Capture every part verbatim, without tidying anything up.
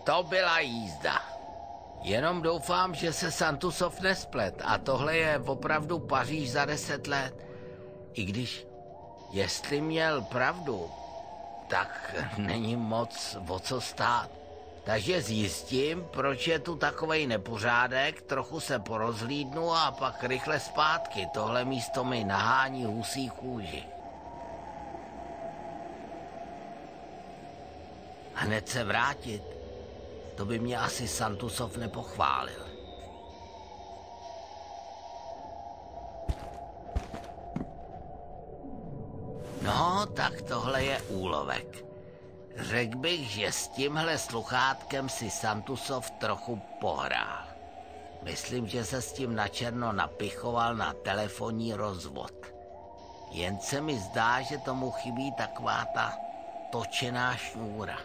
To byla jízda. Jenom doufám, že se Santusov nesplet a tohle je opravdu Paříž za deset let. I když, jestli měl pravdu, tak není moc o co stát. Takže zjistím, proč je tu takovej nepořádek, trochu se porozhlídnu a pak rychle zpátky. Tohle místo mi nahání husí kůži. Hned se vrátit, to by mě asi Santusov nepochválil. No, tak tohle je úlovek. Řekl bych, že s tímhle sluchátkem si Santusov trochu pohrál. Myslím, že se s tím načerno napichoval na telefonní rozvod. Jen se mi zdá, že tomu chybí taková ta točená šňůra.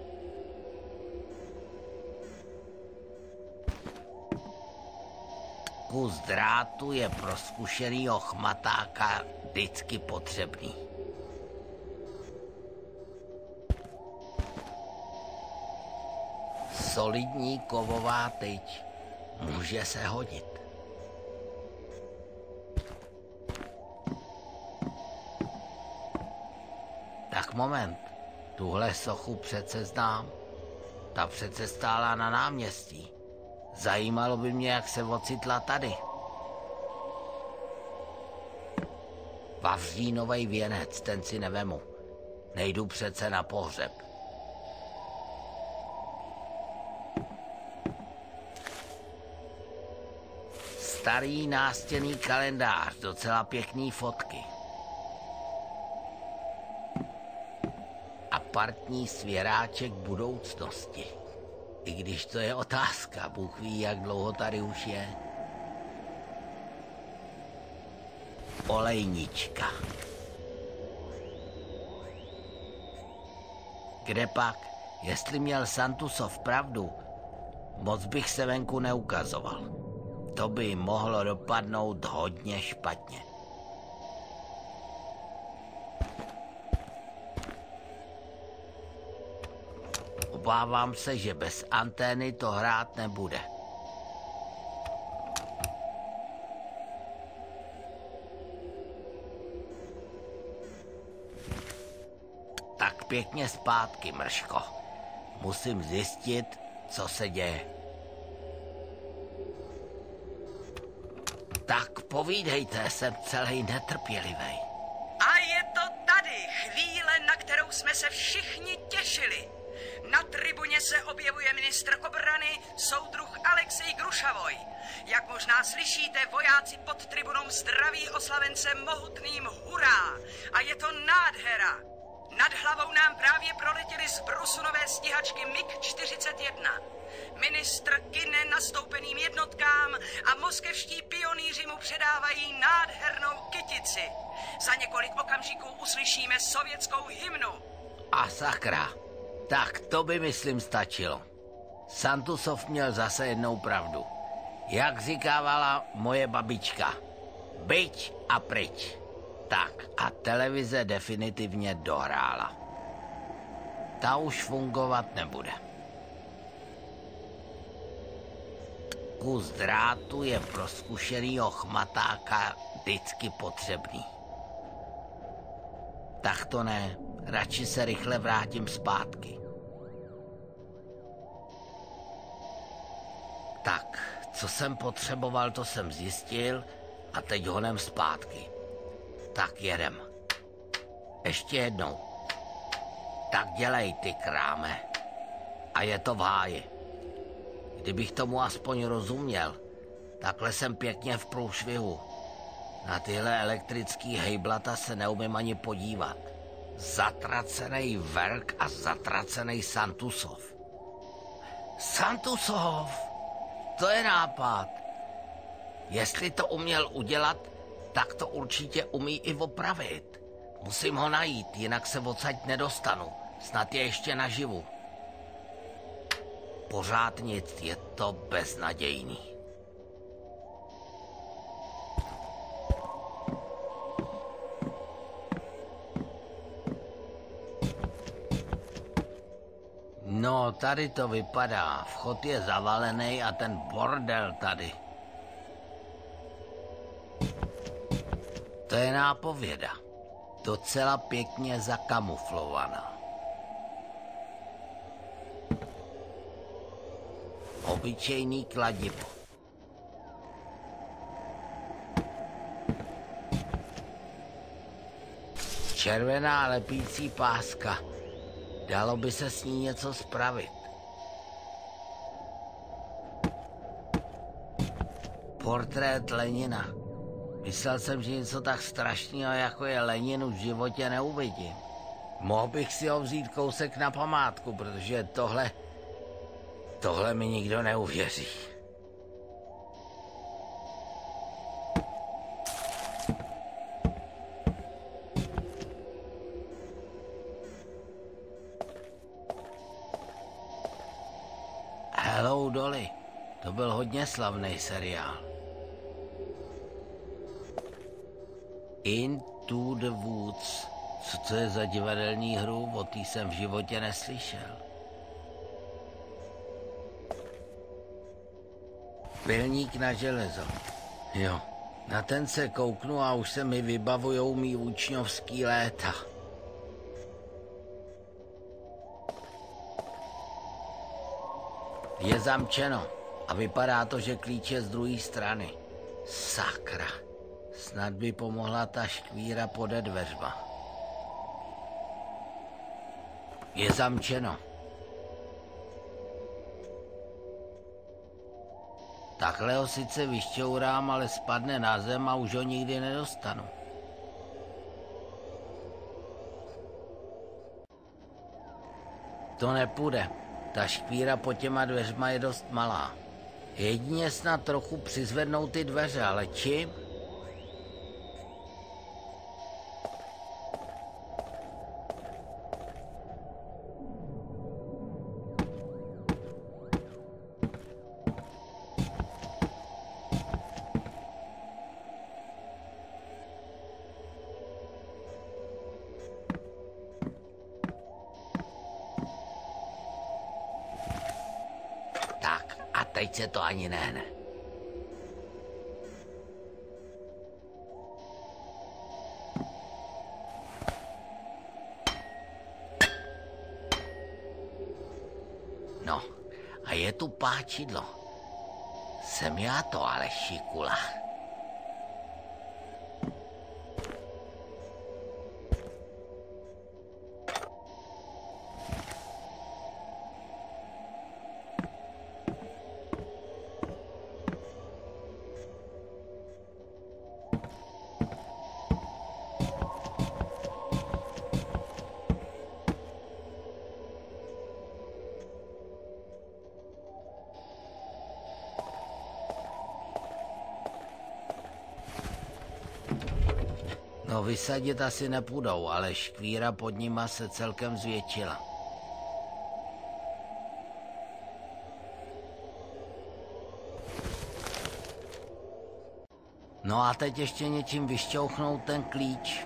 Kus drátu je pro zkušenýho chmatáka vždycky potřebný. Solidní kovová tyč může se hodit. Tak moment, tuhle sochu přece znám. Ta přece stála na náměstí. Zajímalo by mě, jak se ocitla tady. Vavřínovej věnec, ten si nevemu. Nejdu přece na pohřeb. Starý nástěnný kalendář, docela pěkný fotky. Apartní svěráček budoucnosti. I když to je otázka, Bůh ví, jak dlouho tady už je. Olejnička. Kdepak, jestli měl Santusov pravdu, moc bych se venku neukazoval. To by mohlo dopadnout hodně špatně. Obávám se, že bez antény to hrát nebude. Tak pěkně zpátky, mrško. Musím zjistit, co se děje. Tak povídejte, jsem celý netrpělivý. A je to tady, chvíle, na kterou jsme se všichni těšili. Na tribuně se objevuje ministr obrany, soudruh Alexej Grušavoj. Jak možná slyšíte, vojáci pod tribunou zdraví oslavence mohutným hurá. A je to nádhera. Nad hlavou nám právě proletěly z brusu nové stíhačky MiG čtyřicet jedna. Ministr kyne nastoupeným jednotkám a moskevští pionýři mu předávají nádhernou kytici. Za několik okamžiků uslyšíme sovětskou hymnu. A sakra, tak to by, myslím, stačilo. Santusov měl zase jednou pravdu. Jak říkávala moje babička, byť a pryč. Tak a televize definitivně dohrála. Ta už fungovat nebude. Kus drátu je pro zkušenýho chmatáka vždycky potřebný. Tak to ne, radši se rychle vrátím zpátky. Tak, co jsem potřeboval, to jsem zjistil a teď honem zpátky. Tak jedem. Ještě jednou. Tak dělej, ty kráme. A je to v háji. Kdybych tomu aspoň rozuměl, takhle jsem pěkně v průšvihu. Na tyhle elektrický hejblata se neumím ani podívat. Zatracený Verk a zatracený Santusov. Santusov! To je nápad. Jestli to uměl udělat, tak to určitě umí i opravit. Musím ho najít, jinak se odsaď nedostanu. Snad je ještě naživu. Pořád nic, je to beznadějný. No, tady to vypadá. Vchod je zavalený a ten bordel tady. To je nápověda. Docela pěkně zakamuflovaná. Obyčejný kladivo. Červená lepící páska. Dalo by se s ní něco spravit. Portrét Lenina. Myslel jsem, že něco tak strašného, jako je Lenin, už v životě neuvidím. Mohl bych si ho vzít kousek na památku, protože tohle... Tohle mi nikdo neuvěří. Hello Dolly, to byl hodně slavný seriál. Into the Woods. Co to je za divadelní hru? O té jsem v životě neslyšel. Pilník na železo. Jo, na ten se kouknu a už se mi vybavujou mý učňovský léta. Je zamčeno a vypadá to, že klíč je z druhé strany. Sakra, snad by pomohla ta škvíra pode dveřma. Je zamčeno. Takhle ho sice vyšťourám, ale spadne na zem a už ho nikdy nedostanu. To nepůjde. Ta škvíra pod těma dveřma je dost malá. Jedině snad trochu přizvednou ty dveře, ale čím? Teď se to ani nehne. No, a je tu páčidlo. Jsem já to ale šikula. No vysadit asi nepůjdou, ale škvíra pod nima se celkem zvětšila. No a teď ještě něčím vyšťouchnout ten klíč.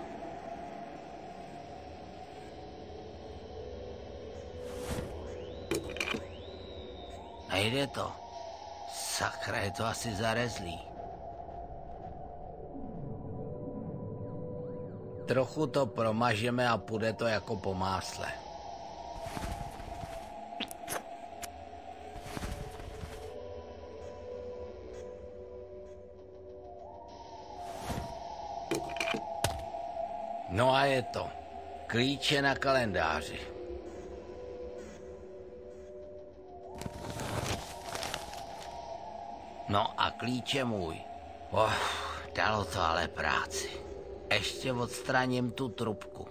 Nejde to. Sakra, je to asi zarezlý. Trochu to promažeme a půjde to jako po másle. No a je to. Klíče na kalendáři. No a klíč je můj. Oh, dalo to ale práci. Ještě odstraním tu trubku.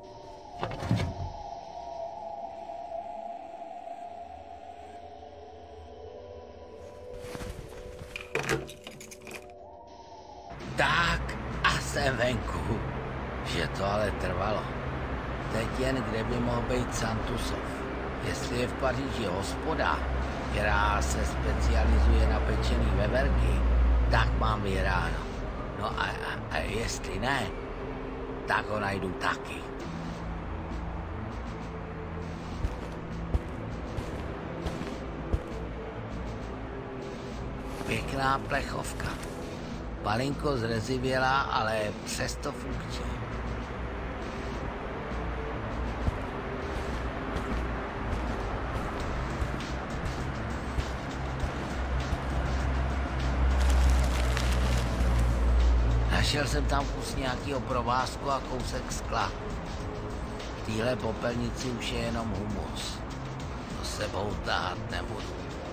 Tak a jsem venku. Že to ale trvalo. Teď jen kde by mohl být Santusov. Jestli je v Paříži hospoda, která se specializuje na pečený veverky, tak mám vyhráno. No a, a, a jestli ne, tak ho najdu taky. Pěkná plechovka. Malinko zrezivělá, ale přesto funkční. Našel jsem tam kus nějakého provázku a kousek skla. V téhle popelnici už je jenom humus. To sebou tahat nebudu.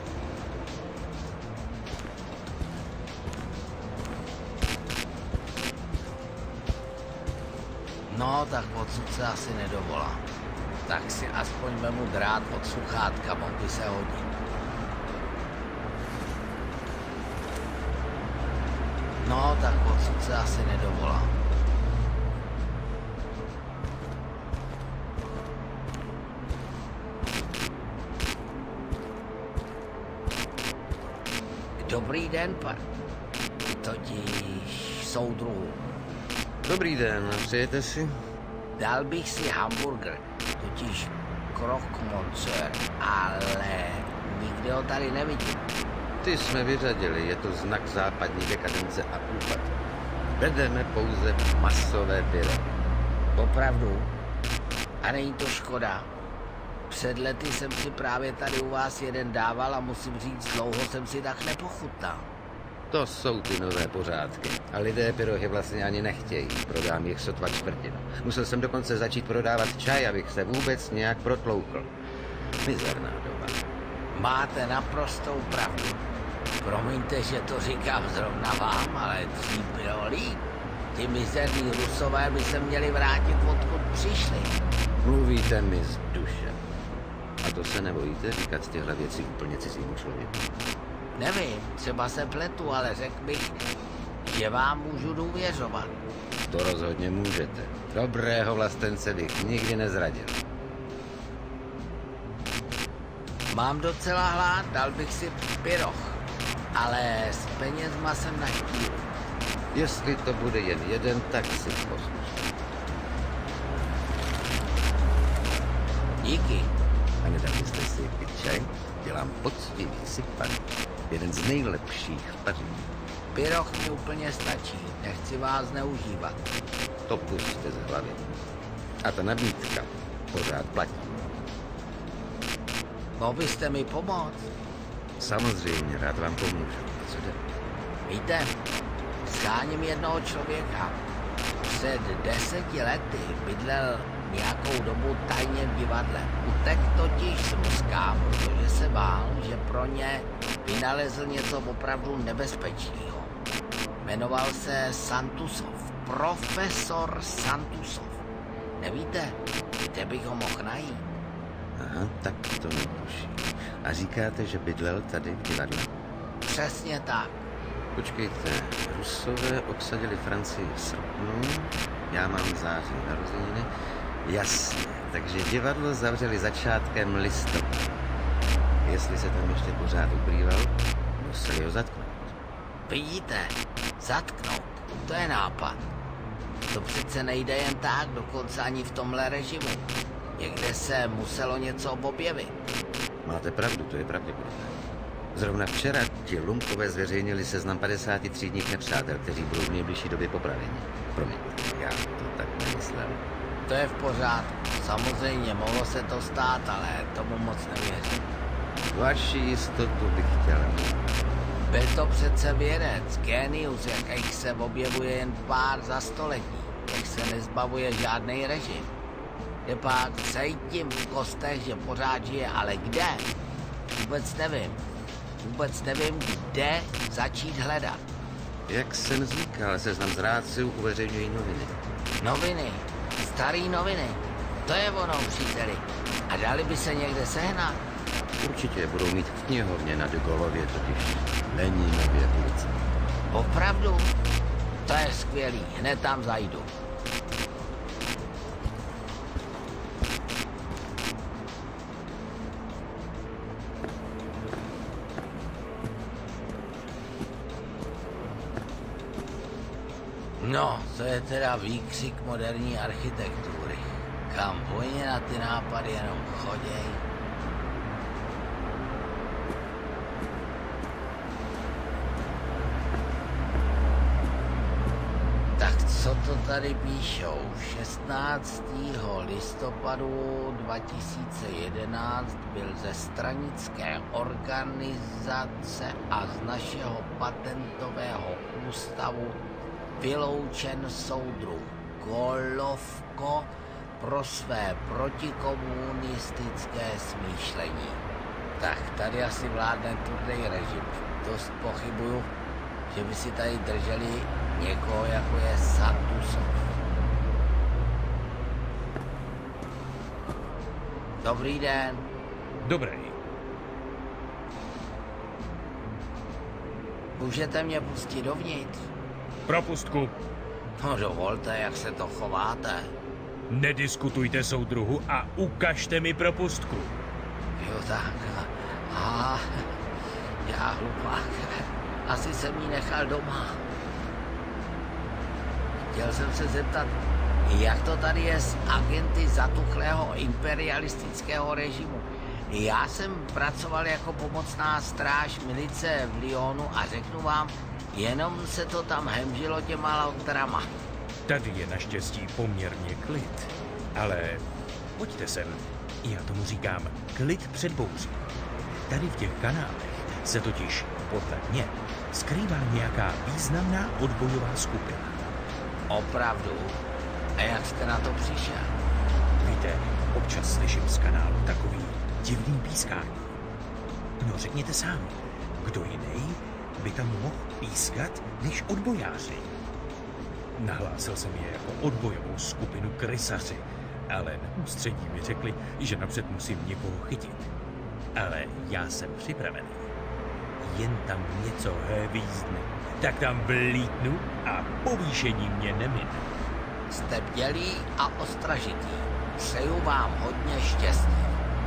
No, tak odsud se asi nedovolám. Tak si aspoň vemu drát od sluchátka, mohl by se hodit. No, tak odsud se asi nedovolám. Dobrý den, pan. Totiž soudruhu. Dobrý den, přejete si? Dal bych si hamburger, totiž croque monsieur, ale nikde ho tady nevidím. Ty jsme vyřadili, je to znak západní dekadence a úpadku. Vedeme pouze masové pyro. Opravdu? A není to škoda? Před lety jsem si právě tady u vás jeden dával a musím říct, dlouho jsem si tak nepochutnal. To jsou ty nové pořádky. A lidé pyrohy vlastně ani nechtějí. Prodám jich sotva čtvrtinu. Musel jsem dokonce začít prodávat čaj, abych se vůbec nějak protloukl. Mizerná doba. Máte naprostou pravdu. Promiňte, že to říkám zrovna vám, ale dřív bylo líp. Ty mizerní Rusové by se měli vrátit, odkud přišli. Mluvíte mi z duše. A to se nebojíte říkat těchto věcí úplně cizímu člověku? Nevím, třeba se pletu, ale řekl bych, že vám můžu důvěřovat. To rozhodně můžete. Dobrého vlastence bych nikdy nezradil. Mám docela hlad, dal bych si pyroch, ale s penězma jsem na chvíli. Jestli to bude jen jeden, tak si posluš. Díky. A nedali jste si pít čaj? Dělám poctivý sypan. Jeden z nejlepších v Paříži. Pyroch mi úplně stačí, nechci vás zneužívat. To pusťte z hlavy. A ta nabídka pořád platí. Mohl byste mi pomoct? Samozřejmě, rád vám pomůžu. Co jde? Víte, scháním jednoho člověka. Před deseti lety bydlel nějakou dobu tajně v divadle. Utek totiž z Ruska, protože se bál, že pro ně vynalezl něco opravdu nebezpečného. Jmenoval se Santusov, profesor Santusov. Nevíte, kde bych ho mohl najít? Aha, tak to netuším. A říkáte, že bydlel tady v divadle? Přesně tak. Počkejte, Rusové obsadili Francii v srpnu, já mám v září narozeniny. Jasně, takže divadlo zavřeli začátkem listopadu. Jestli se tam ještě pořád ukrýval, museli ho zatknout. Vidíte, zatknout, to je nápad. To přece nejde jen tak, dokonce ani v tomhle režimu. Někde se muselo něco objevit. Máte pravdu, to je pravděpodobné. Zrovna včera ti lumpové zveřejnili seznam padesáti třídních nepřátel, kteří budou v nejbližší době popraveni. Promiňte, já to tak nemyslel. To je v pořádku. Samozřejmě, mohlo se to stát, ale tomu moc nevěřím. Vaši jistotu bych chtěl mít. Byl to přece vědec, génius, jakých se objevuje jen pár za století, jak se nezbavuje žádný režim. Je pak cítím v kostech, že pořád žije, ale kde? Vůbec nevím. Vůbec nevím, kde začít hledat. Jak jsem říkal, seznam zrádců uveřejňují noviny. Noviny, starý noviny, to je ono, příteli. A dali by se někde sehnat? Určitě budou mít v knihovně na De Gaullově, totiž Leninově ulici. Opravdu? To je skvělý, hned tam zajdu. No, to je teda výkřik moderní architektury. Kam oni na ty nápady jenom choděj. Co to tady píšou? šestnáctého listopadu dva tisíce jedenáct byl ze stranické organizace a z našeho patentového ústavu vyloučen soudruh Golovko pro své protikomunistické smýšlení. Tak tady asi vládne tvrdý režim. Dost pochybuju, že by si tady drželi někoho, jako je Satusov. Dobrý den. Dobrý. Můžete mě pustit dovnitř? Propustku. No dovolte, jak se to chováte. Nediskutujte, soudruhu, a ukažte mi propustku. Jo tak. A já hlupák. Asi jsem ji nechal doma. Chtěl jsem se zeptat, jak to tady je s agenty zatuchlého imperialistického režimu. Já jsem pracoval jako pomocná stráž milice v Lyonu a řeknu vám, jenom se to tam hemžilo těma lautrama. Tady je naštěstí poměrně klid. Ale pojďte sem. Já tomu říkám klid před bouří. Tady v těch kanálech se totiž, podle mě, skrývá nějaká významná odbojová skupina. Opravdu? A jak jste na to přišel? Víte, občas slyším z kanálu takový divný pískání. No řekněte sám, kdo jiný by tam mohl pískat než odbojáři? Nahlásil jsem je jako odbojovou skupinu krysaři, ale na ústředí mi řekli, že napřed musím někoho chytit. Ale já jsem připravený. Jen tam něco hvízdne, tak tam vlítnu a povýšení mě nemine. Jste bdělí a ostražitý. Přeju vám hodně štěstí.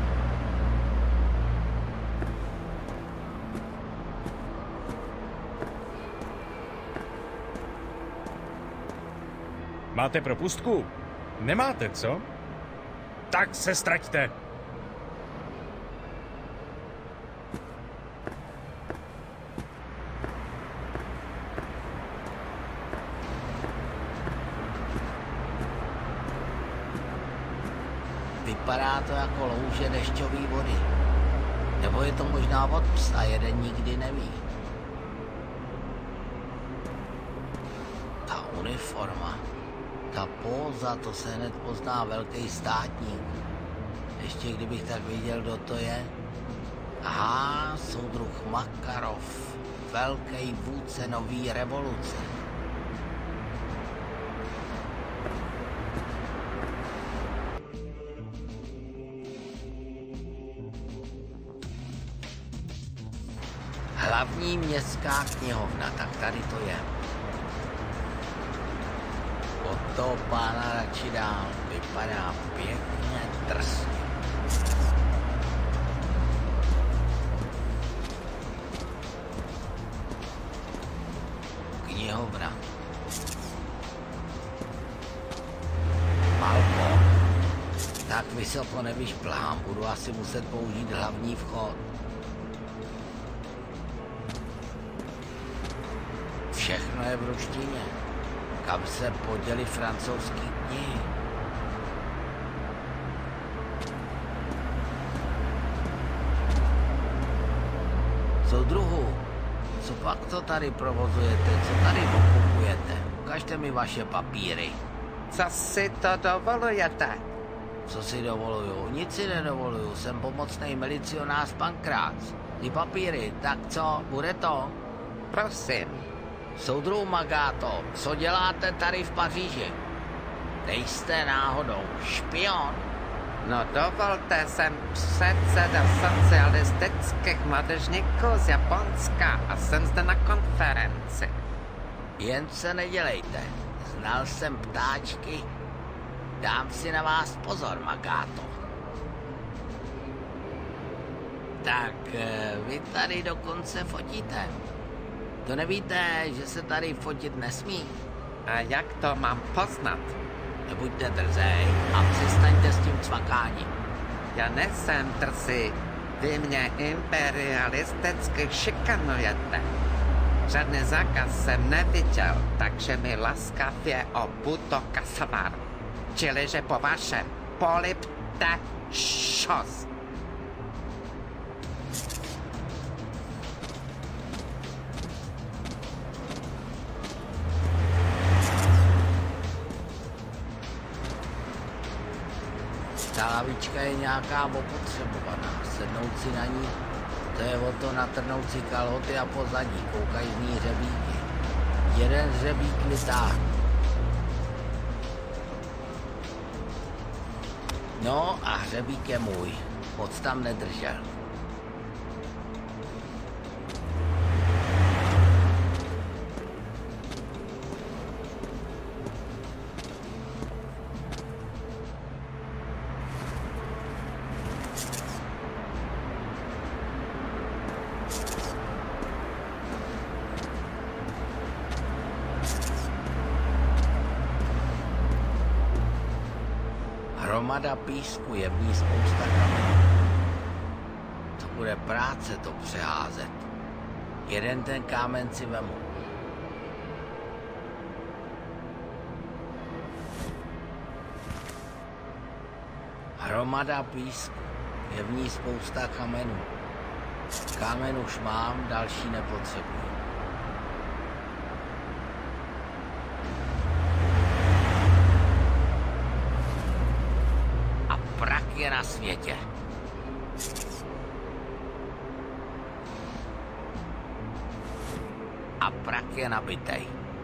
Máte propustku? Nemáte, co? Tak se ztraťte. Vypadá to jako louže dešťové vody. Nebo je to možná od psa, jeden nikdy neví. Ta uniforma, ta póza, to se hned pozná velký státník. Ještě kdybych tak věděl, kdo to je. Aha, soudruh Makarov, velký vůdce nový revoluce. Hlavní městská knihovna, tak tady to je. Od toho pána radši dál, vypadá pěkně drsně. Knihovna. Balkon. Tak vysoko nevyšplhám, budu asi muset použít hlavní vchod. Všechno je v ruštině. Kam se poděli francouzský knihy? Soudruhu, co pak to tady provozujete? Co tady okupujete? Ukažte mi vaše papíry. Co si to dovolujete? Co si dovoluju? Nic si nedovoluju. Jsem pomocný milicionář Pankrác. Ty papíry, tak co? Bude to? Prosím. Soudruh Magato, co děláte tady v Paříži? Nejste náhodou špion? No dovolte, jsem předseda socialistických mládežníků z Japonska a jsem zde na konferenci. Jen se nedělejte. Znal jsem ptáčky. Dám si na vás pozor, Magato. Tak vy tady dokonce fotíte. To nevíte, že se tady fotit nesmí? A jak to mám poznat? Nebuďte drzej a přestaňte s tím cvakáním. Já nejsem drzý. Vy mě imperialisticky šikanujete. Žádný zákaz jsem neviděl, takže mi laskavě obuto kasavar. Čili, že po vašem polipte šos. Ta lavička je nějaká opotřebovaná. Sednout si na ní, to je o to natrhnout si kalhoty a pozadí. Koukají z ní hřebíky. Jeden hřebík vytáhnu. No a hřebík je můj. Moc tam nedržel. Hromada písku, je v ní spousta kamenů. To bude práce to přeházet. Jeden ten kámen si vemu. Hromada písku, je v ní spousta kamenů. Kámen už mám, další nepotřebuji. Je na světě. A prak je nabitej.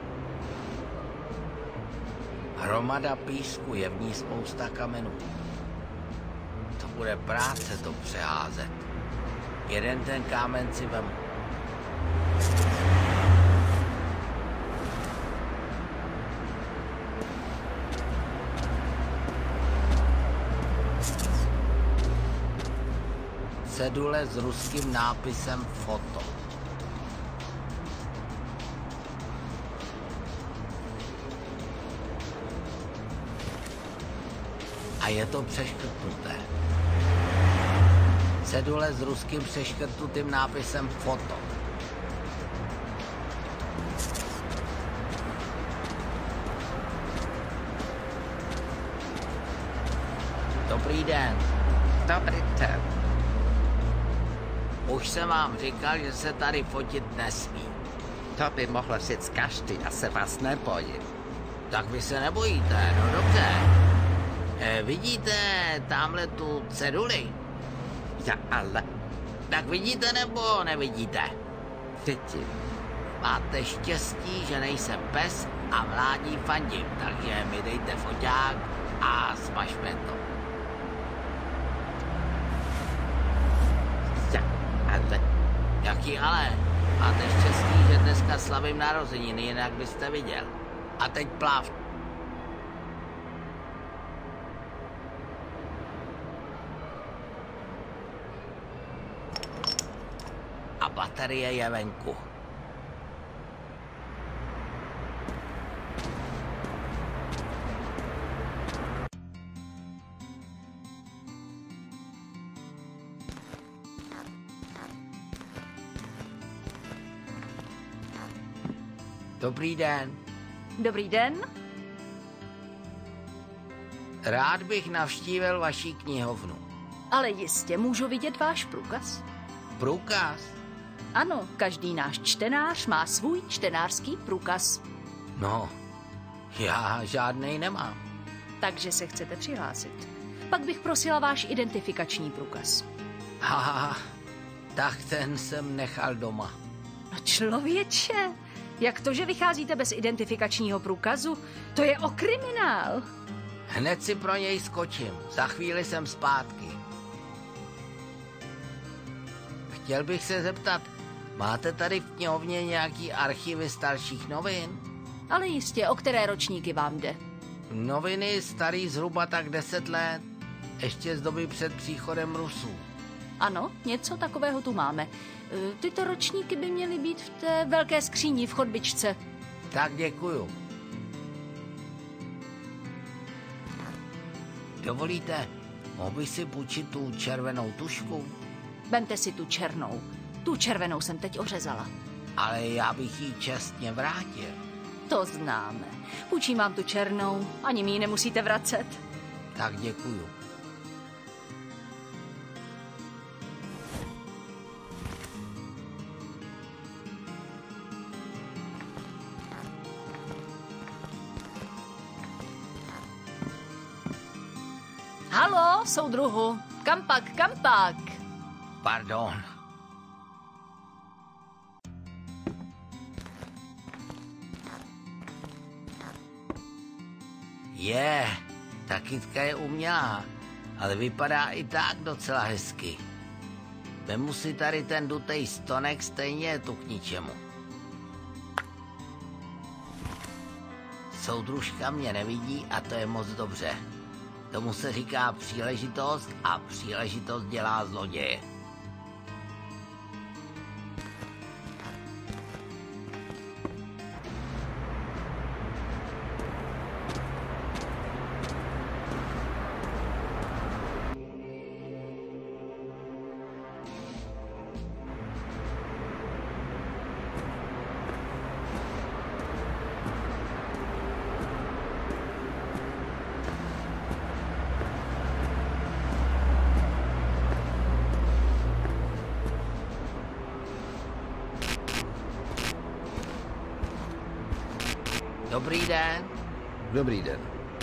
Hromada písku, je v ní spousta kamenů. To bude práce to přeházet. Jeden ten kámen si vemu. Cedule s ruským nápisem foto. A je to přeškrtnuté. Cedule s ruským přeškrtnutým nápisem foto. Dobrý den. Dobrý den. Už jsem vám říkal, že se tady fotit nesmí. To by mohlo říct každý, já se vás nebojím. Tak vy se nebojíte, no dobře. E, vidíte tamhle tu ceduli? Já ale... Tak vidíte nebo nevidíte? Vidím. Máte štěstí, že nejsem pes a mládí fandím, takže mi dejte foťák a smažme to. Ale... Jaký ale? Máte štěstí, že dneska slavím narozeniny, jinak byste viděl. A teď pláv. A baterie je venku. Dobrý den. Dobrý den. Rád bych navštívil vaši knihovnu. Ale jistě můžu vidět váš průkaz. Průkaz? Ano, každý náš čtenář má svůj čtenářský průkaz. No, já žádnej nemám. Takže se chcete přihlásit. Pak bych prosila váš identifikační průkaz. Haha, tak ten jsem nechal doma. No člověče, jak to, že vycházíte bez identifikačního průkazu? To je o kriminál. Hned si pro něj skočím. Za chvíli jsem zpátky. Chtěl bych se zeptat, máte tady v knihovně nějaký archivy starších novin? Ale jistě, o které ročníky vám jde? Noviny starý zhruba tak deset let. Ještě z doby před příchodem Rusů. Ano, něco takového tu máme. Tyto ročníky by měly být v té velké skříni v chodbičce. Tak děkuju. Dovolíte, mohl bych si půjčit tu červenou tušku? Vemte si tu černou. Tu červenou jsem teď ořezala. ale já bych jí čestně vrátil. To známe. Půjčím vám tu černou, ani mi ji nemusíte vracet. Tak děkuju. Halo, soudruhu. Kam pak, kam pak? Pardon. Je, ta kytka je umělá, ale vypadá i tak docela hezky. Vemu si tady ten dutej stonek, stejně je tu k ničemu. Soudružka mě nevidí a to je moc dobře. Tomu se říká příležitost a příležitost dělá zloděje. Dobrý den. Dobrý den.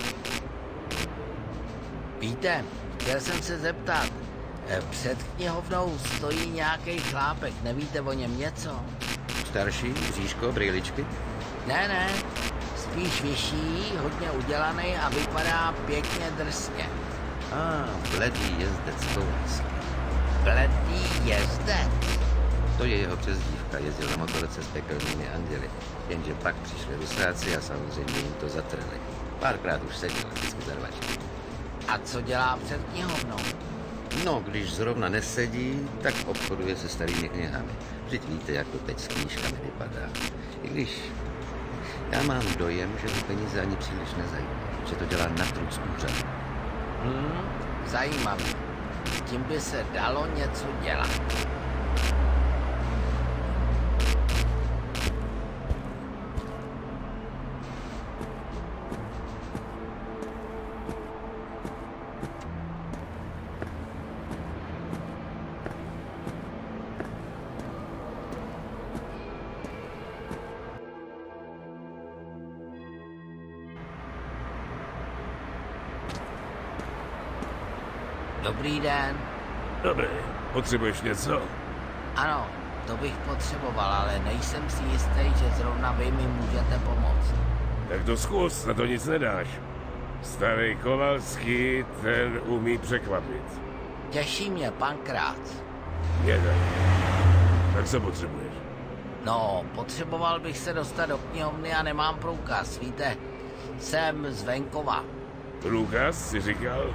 Víte, chtěl jsem se zeptat, před knihovnou stojí nějaký chlápek, nevíte o něm něco? Starší, bříško, brýličky? Ne, ne, spíš vyšší, hodně udělaný a vypadá pěkně drsně. A, ah, bledý jezdec Koulský. Bledý jezdec? To je jeho přezdívka, jezdil na motorce s pekelnými anděli. Jenže pak přišli rusáci a samozřejmě jim to zatrhli. Párkrát už seděl, vždycky za rvačky. A co dělá před knihovnou? No, když zrovna nesedí, tak obchoduje se starými knihami. Vždyť víte, jak to teď s knížkami vypadá. I když já mám dojem, že ho peníze ani příliš nezajímají. Že to dělá na trud z úřadu. Hmm, zajímavý. S tím by se dalo něco dělat. Dobrý den. Dobrý. Potřebuješ něco? Ano, to bych potřeboval, ale nejsem si jistý, že zrovna vy mi můžete pomoct. Tak to zkus, na to nic nedáš. Starý Kovalský, ten umí překvapit. Těší mě, pan Krác. Mě tak. Tak co potřebuješ? No, potřeboval bych se dostat do knihovny a nemám průkaz, víte, jsem z venkova. Průkaz, jsi říkal?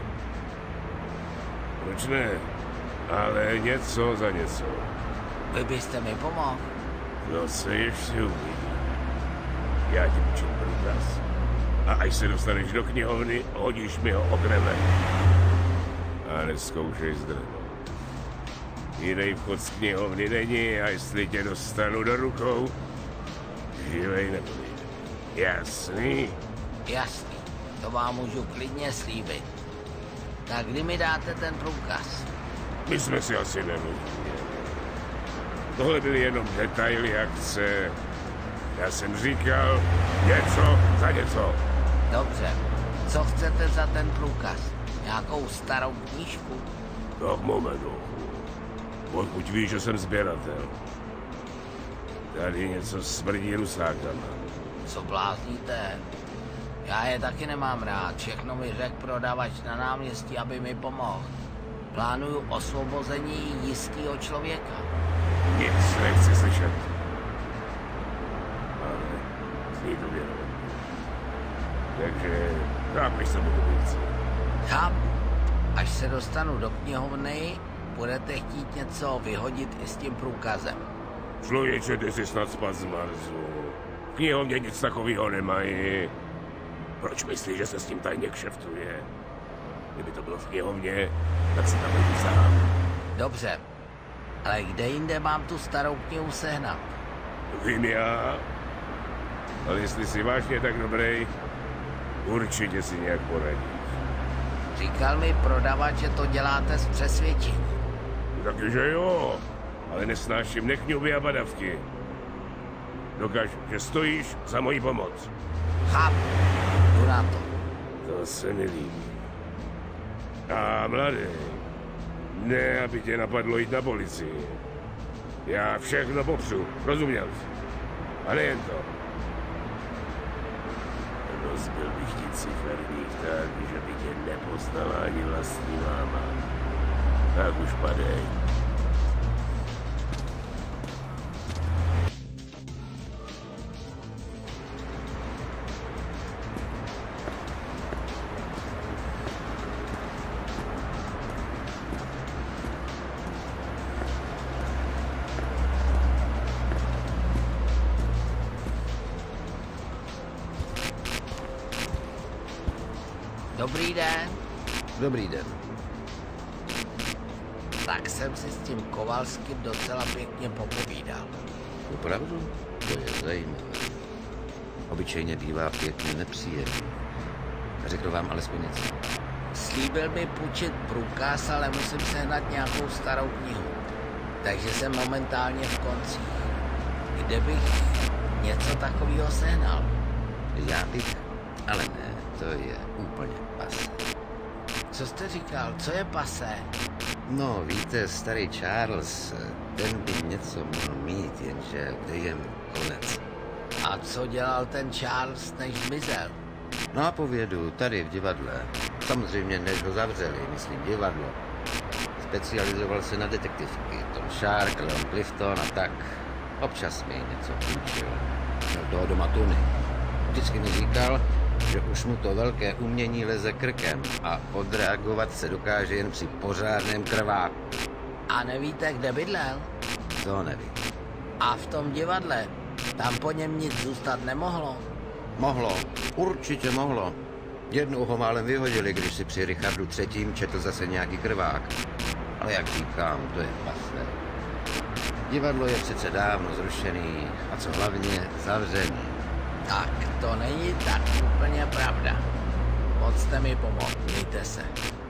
Proč ne? Ale něco za něco. Vy byste mi pomohl? No se ještě uvidí. Já ti půjčím průkaz. A až se dostaneš do knihovny, hodíš mi ho oknem ven. A nezkoušej zdrhnout. Jiný vchod z knihovny není a jestli tě dostanu do rukou, živej nebude. Jasný? Jasný, to vám můžu klidně slíbit. Tak kdy mi dáte ten průkaz? My jsme si asi nerozuměli. Tohle byly jenom detaily akce. Já jsem říkal něco za něco. Dobře, co chcete za ten průkaz? Nějakou starou knížku? Tak momentu. Odkud víš, že jsem sběratel? Tady něco smrdí rusákama. Co blázníte? Já je taky nemám rád. Všechno mi řekl prodavač na náměstí, aby mi pomohl. Plánuju osvobození jistého člověka. Nic nechci slyšet. Ale zní to věrovatně. Takže chápeš se budu víc. Chápu. Až se dostanu do knihovny, budete chtít něco vyhodit i s tím průkazem. Člověče, ty jsi snad spad z Marsu. V knihovně nic takového nemají. Proč myslíš, že se s tím tajně kšeftuje? Kdyby to bylo v knihovně, tak si tam jdu sám. Dobře, ale kde jinde mám tu starou knihu sehnat? Vím já. Ale jestli jsi vážně tak dobrý, určitě si nějak poradíš. Říkal mi prodavač, že to děláte z přesvědčení. Takže jo, ale nesnáším nechňuby a badavky. Dokaž, že stojíš za moji pomoc. Chápu, jdu na to. To se mi líbí. A mladý, ne, aby tě napadlo jít na policii. Já všechno popřu, rozuměl jsi? A nejen to. Rozbil bych ti ciferník tak, že by tě nepoznala ani vlastní máma. Tak už padej. Dobrý den. Dobrý den. Tak jsem si s tím Kovalským docela pěkně popovídal. Opravdu? To je zajímavé. Obyčejně bývá pěkně nepříjemný. Řekl vám alespoň něco. Slíbil mi půjčit průkaz, ale musím sehnat nějakou starou knihu. Takže jsem momentálně v koncích. Kde bych něco takového sehnal? Já bych, ale ne, to je úplně pasé. Co jste říkal? Co je pasé? No, víte, starý Charles, ten by něco mohl mít, jenže kde je mu konec. A co dělal ten Charles, než zmizel? No a povědu, tady v divadle. Samozřejmě, než ho zavřeli, myslím divadlo. Specializoval se na detektivky. Tom Shark, Leon Clifton a tak. Občas mi něco půjčil. Měl toho doma tuny. Vždycky mi říkal, že už mu to velké umění leze krkem a odreagovat se dokáže jen při pořádném krváku. A nevíte, kde bydlel? To nevím. A v tom divadle? Tam po něm nic zůstat nemohlo? Mohlo, určitě mohlo. Jednou ho málem vyhodili, když si při Richardu třetím četl zase nějaký krvák. Ale jak říkám, to je pasé. Divadlo je přece dávno zrušený a co hlavně zavřený. Tak to není tak úplně pravda. Moc jste mi pomohl, mějte se.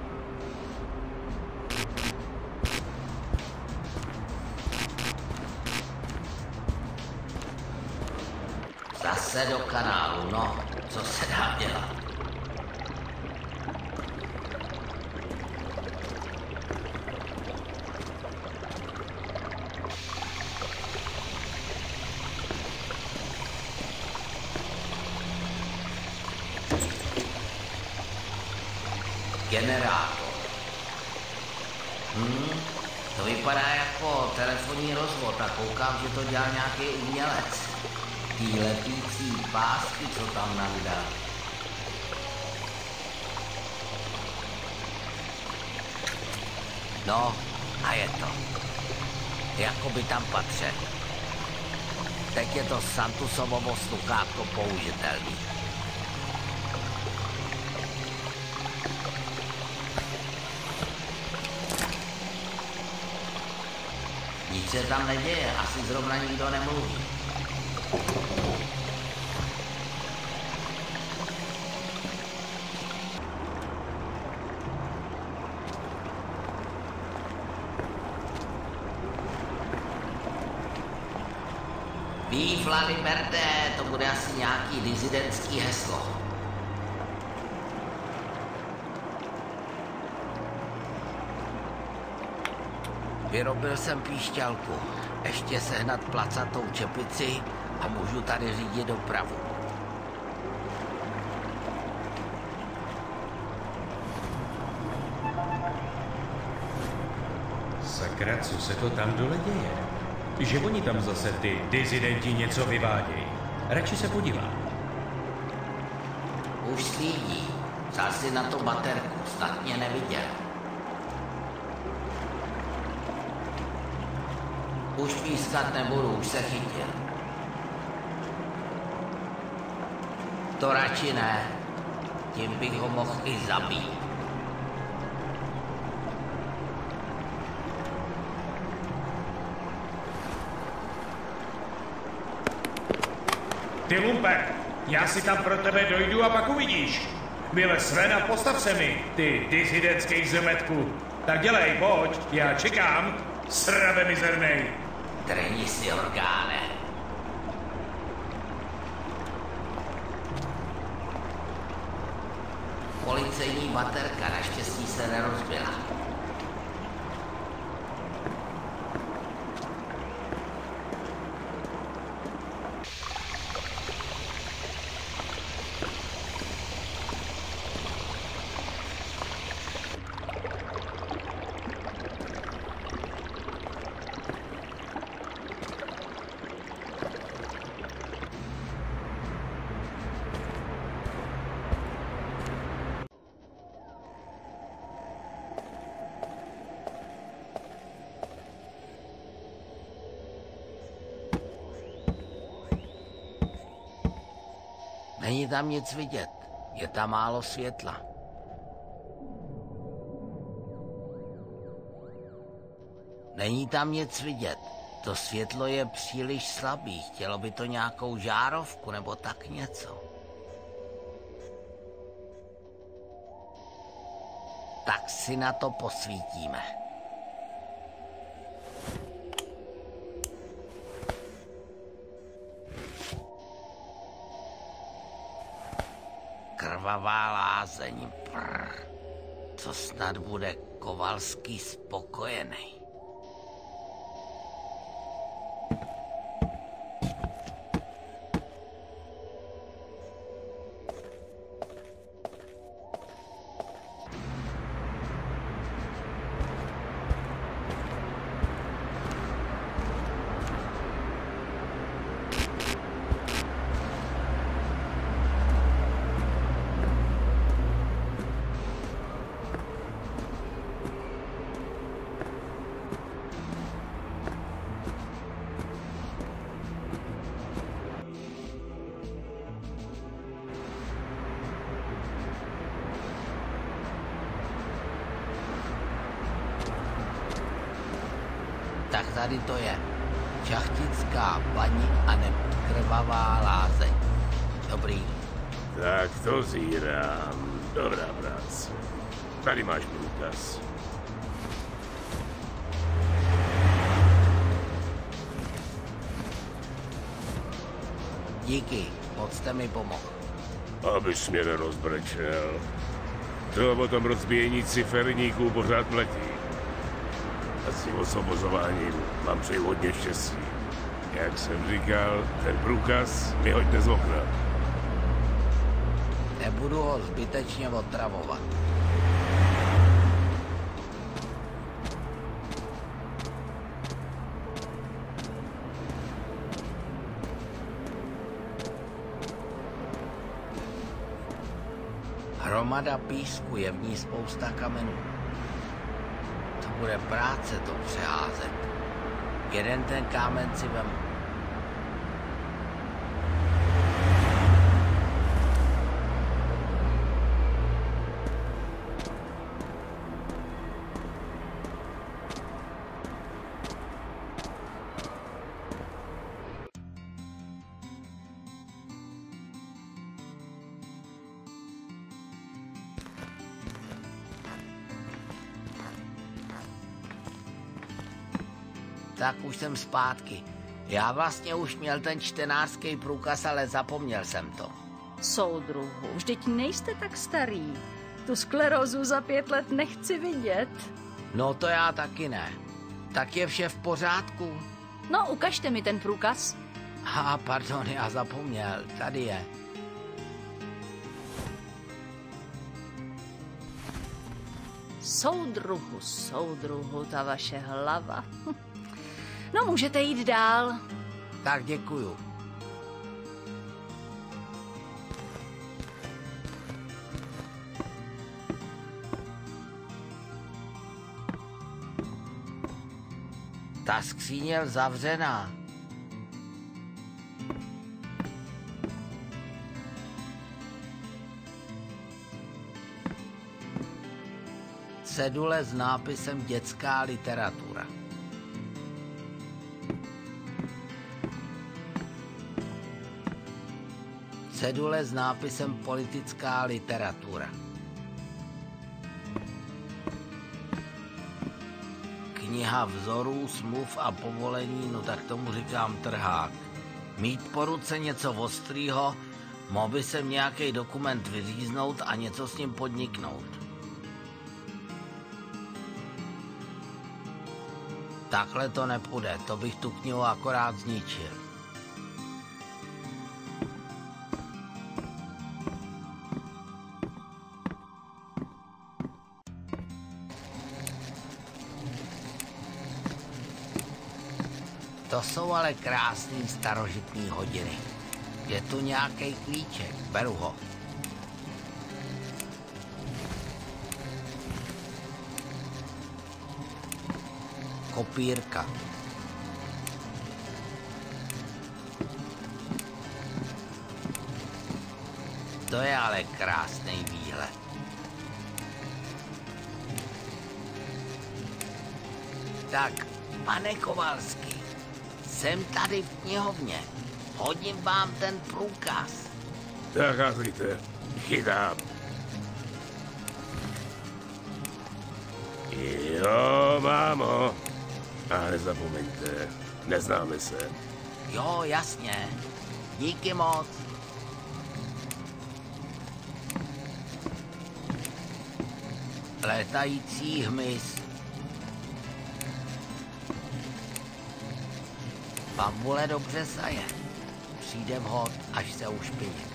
Zase do kanálu, no, co se dá dělat? Generátor. Hmm, to vypadá jako telefonní rozvod a koukám, že to dělal nějaký umělec. Ty lepící pásky, co tam nandal. No, a je to. Jako by tam patřil. Teď je to Santusovovo sluchátko použitelný. Nic se tam neděje, asi zrovna nikdo nemluví. Vive la liberté, to bude asi nějaký disidentský heslo. Vyrobil jsem píšťalku, ještě sehnat placatou čepici a můžu tady řídit dopravu. Sakra, co se to tam dole děje? Že oni tam zase ty dizidenti něco vyvádějí. Radši se podívám. Už slídí. Vzal si na to baterku, snad mě neviděl. Už pískat nebudu, už se chytil. To radši ne. Tím bych ho mohl i zabít. Ty lumpek, já si tam pro tebe dojdu a pak uvidíš. Vylez ven a postav se mi, ty disidentský zemetku. Tak dělej, pojď, já čekám, srabe mizernej. Trhni si, orgáne. Policejní baterka naštěstí se nerozbila. Není tam nic vidět, je tam málo světla. Není tam nic vidět, to světlo je příliš slabý, chtělo by to nějakou žárovku nebo tak něco. Tak si na to posvítíme. Krvavá lázeň, prr. Co snad bude Kovalský spokojený. Tak tady to je. Šachtická paní a nebo krvavá lázeň. Dobrý. Tak to zírám. Dobrá práce. Tady máš průkaz. Díky, moc jste mi pomohl. Abys mě nerozbrečel. To o tom rozbíjení ciferníků pořád platí. A s tím osvobozováním vám přeju hodně štěstí. Jak jsem říkal, ten průkaz mi hoďte z okna. Nebudu ho zbytečně otravovat. Hromada písku, je v ní spousta kamenů. To bude práce to přeházet. Jeden ten kámen si vemu. Tak už jsem zpátky. Já vlastně už měl ten čtenářský průkaz, ale zapomněl jsem to. Soudruhu, vždyť nejste tak starý. Tu sklerózu za pět let nechci vidět. No to já taky ne. Tak je vše v pořádku? No, ukažte mi ten průkaz. Aha, pardon, já zapomněl. Tady je. Soudruhu, soudruhu, ta vaše hlava. No, můžete jít dál. Tak děkuju. Ta skříně je zavřená. Cedule s nápisem dětská literatura. Cedule s nápisem politická literatura. Kniha vzorů, smluv a povolení, no tak tomu říkám trhák. Mít po ruce něco ostrýho, mohl by se nějaký dokument vyříznout a něco s ním podniknout. Takhle to nepůjde, to bych tu knihu akorát zničil. To jsou ale krásný starožitný hodiny. Je tu nějaký klíček, beru ho. Kopírka. To je ale krásný výhled. Tak, pane Kovalský, jsem tady v knihovně. Hodím vám ten průkaz. Tak házejte, chytám. Jo, mámo. A nezapomeňte, neznáme se. Jo, jasně. Díky moc. Létající hmyz. Bambule dobře saje. Přijde vhod, až se ušpiní.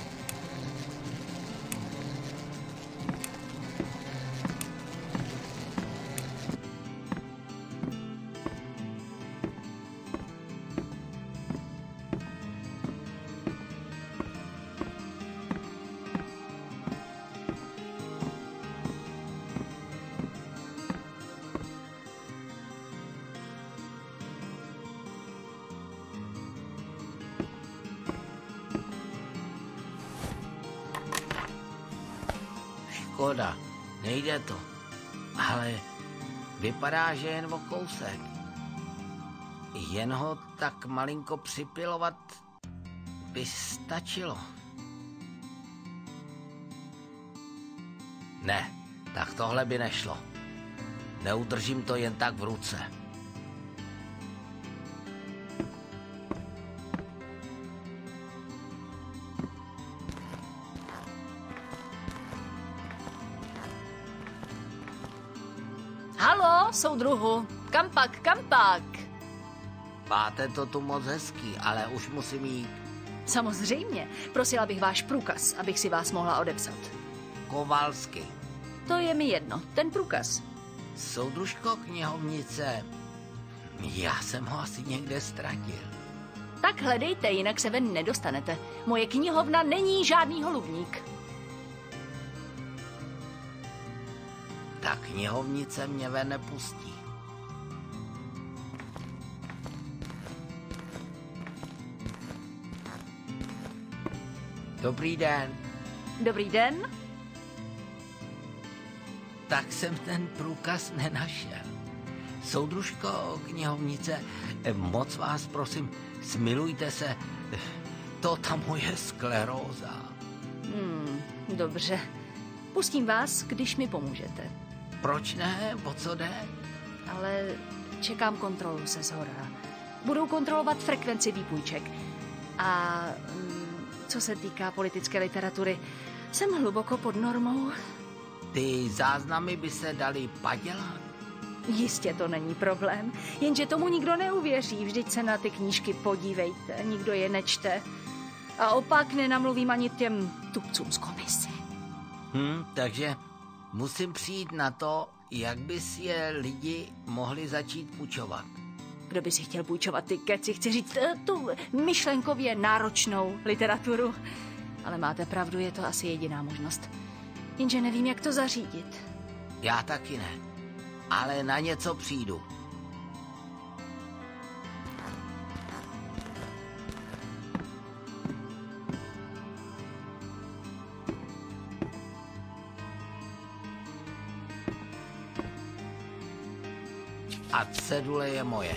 Škoda, nejde to, ale vypadá, že jen o kousek. Jen ho tak malinko připilovat by stačilo. Ne, tak tohle by nešlo. Neudržím to jen tak v ruce. Halo, soudruhu, kam pak, kam pak? Máte to tu moc hezký, ale už musím jít. Samozřejmě, prosila bych váš průkaz, abych si vás mohla odepsat. Kovalsky. To je mi jedno, ten průkaz. Soudružko knihovnice, já jsem ho asi někde ztratil. Tak hledejte, jinak se ven nedostanete. Moje knihovna není žádný holubník. Ta knihovnice mě ven nepustí. Dobrý den. Dobrý den. Tak jsem ten průkaz nenašel. Soudružko knihovnice, moc vás prosím, smilujte se, to ta moje skleróza. Hmm, dobře. Pustím vás, když mi pomůžete. Proč ne? O co jde? Ale čekám kontrolu se zhora. Budou kontrolovat frekvenci výpůjček. A mm, co se týká politické literatury, jsem hluboko pod normou. Ty záznamy by se daly padělat? Jistě to není problém, jenže tomu nikdo neuvěří. Vždyť se na ty knížky podívejte, nikdo je nečte. A opak nenamluvím ani těm tupcům z komise. Hm, takže musím přijít na to, jak by si je lidi mohli začít půjčovat. Kdo by si chtěl půjčovat ty keci, chci říct tu myšlenkově náročnou literaturu. Ale máte pravdu, je to asi jediná možnost. Jenže nevím, jak to zařídit. Já taky ne, ale na něco přijdu. A cedule je moje.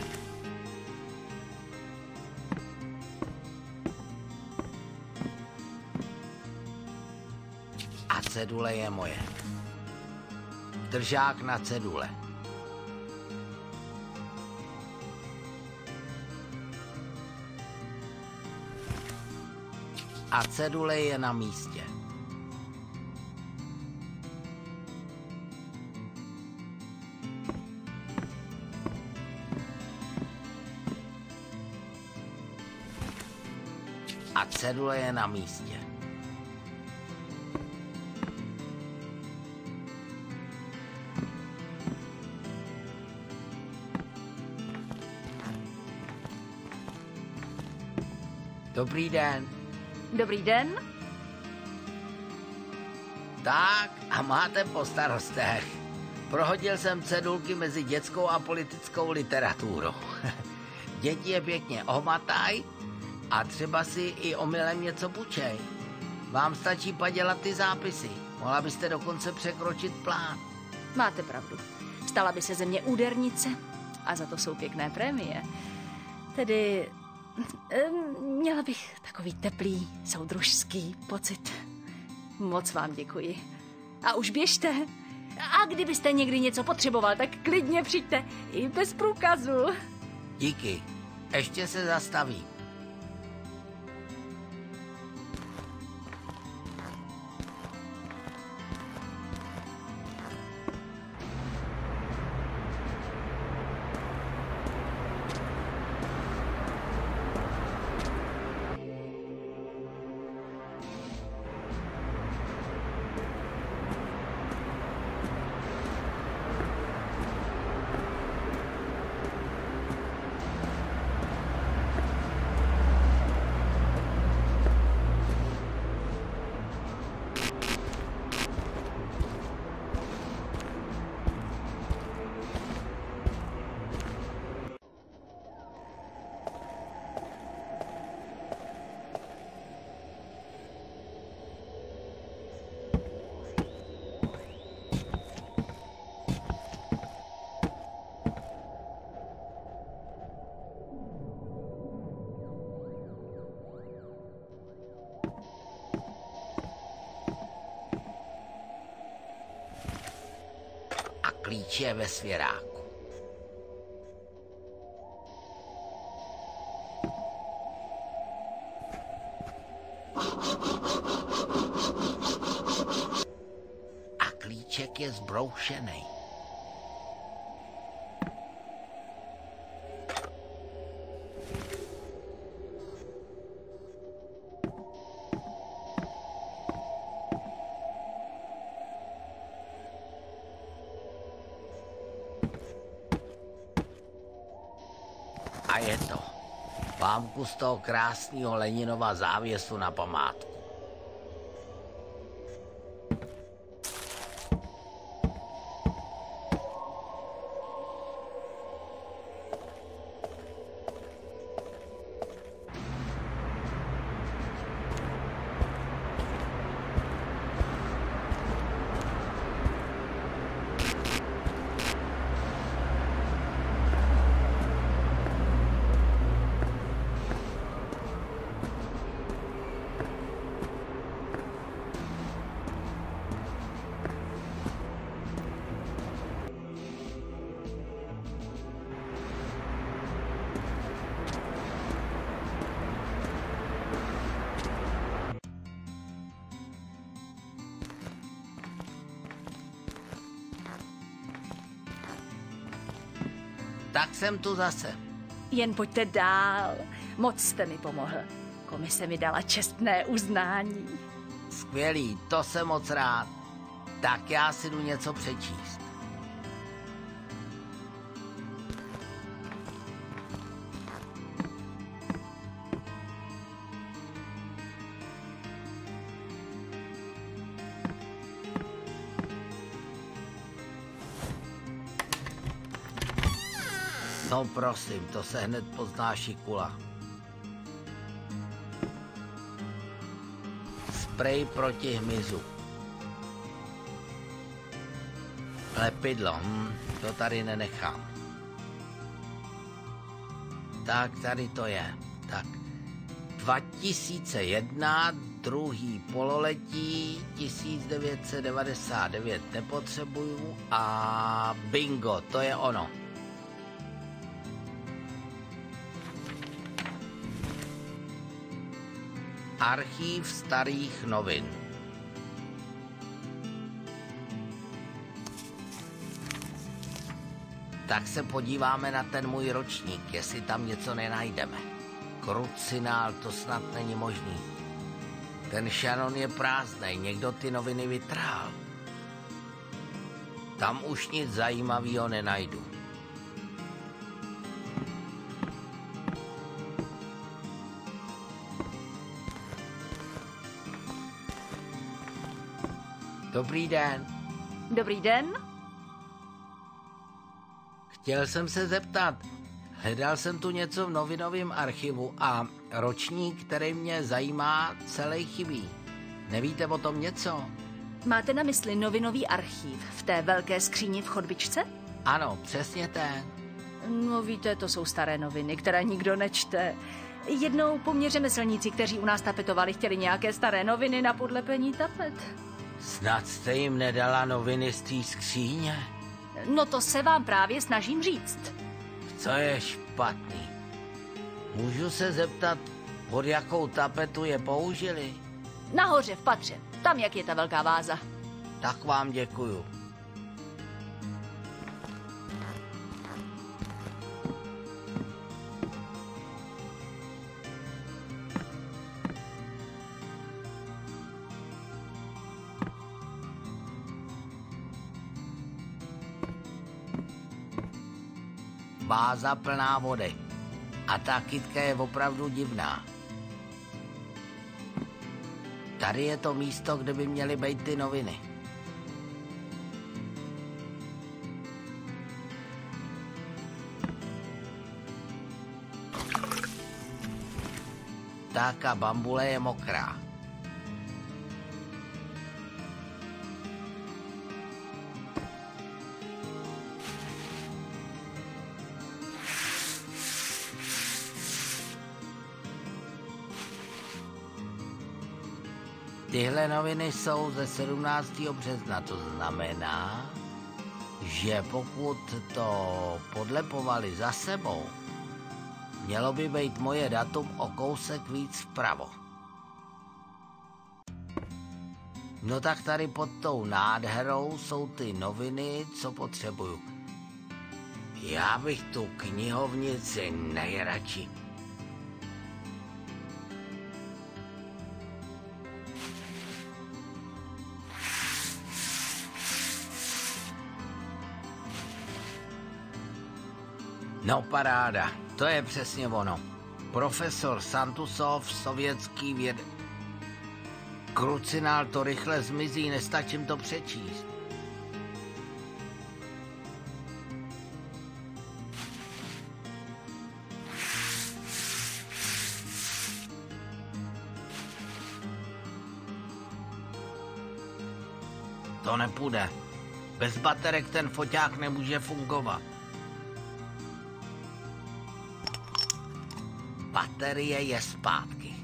cedule je moje. Držák na cedule. A cedule je na místě. A cedule je na místě. Dobrý den. Dobrý den. Tak a máte po starostech. Prohodil jsem cedulky mezi dětskou a politickou literaturou. Děti je pěkně ohmataj a třeba si i omylem něco půjčej. Vám stačí padělat ty zápisy. Mohla byste dokonce překročit plán. Máte pravdu. Stala by se ze mě údernice a za to jsou pěkné prémie. Tedy měla bych takový teplý, soudružský pocit. Moc vám děkuji. A už běžte. A kdybyste někdy něco potřeboval, tak klidně přijďte. I bez průkazu. Díky. Ještě se zastavím. Klíč je ve svěráku. A klíček je zbroušený. A je to. Mám kus toho krásného Leninova závěsu na památku. Tak jsem tu zase. Jen pojďte dál. Moc jste mi pomohl. Komise mi dala čestné uznání. Skvělý, to jsem moc rád. Tak já si jdu něco přečíst. No prosím, to se hned pozná šikula. Sprej proti hmyzu. Lepidlo, hm, to tady nenechám. Tak tady to je. Tak dva tisíce jedna druhý pololetí tisíc devět set devadesát devět nepotřebuju a bingo, to je ono. Archív starých novin. Tak se podíváme na ten můj ročník, jestli tam něco nenajdeme. Krucinál, to snad není možný. Ten šanon je prázdnej, někdo ty noviny vytrhal. Tam už nic zajímavého nenajdu. Dobrý den. Dobrý den. Chtěl jsem se zeptat, hledal jsem tu něco v novinovém archivu a ročník, který mě zajímá, celý chybí. Nevíte o tom něco? Máte na mysli novinový archív v té velké skříni v chodbičce? Ano, přesně ten. No víte, to jsou staré noviny, které nikdo nečte. Jednou po mně řemeslníci, kteří u nás tapetovali, chtěli nějaké staré noviny na podlepení tapet. Snad jste jim nedala noviny z té skříně? No to se vám právě snažím říct. Co je špatný? Můžu se zeptat, pod jakou tapetu je použili? Nahoře v patře, tam jak je ta velká váza. Tak vám děkuju. Váza plná vody. A ta kytka je opravdu divná. Tady je to místo, kde by měly být ty noviny. Tak a bambule je mokrá. Tyhle noviny jsou ze sedmnáctého března, to znamená, že pokud to podlepovali za sebou, mělo by být moje datum o kousek víc vpravo. No tak tady pod tou nádherou jsou ty noviny, co potřebuju. Já bych tu knihovnici nejradši. No paráda, to je přesně ono. Profesor Santusov, sovětský věd... Krucinál to rychle zmizí, nestačím to přečíst. To nepůjde. Bez baterek ten foťák nemůže fungovat. Baterie je zpátky.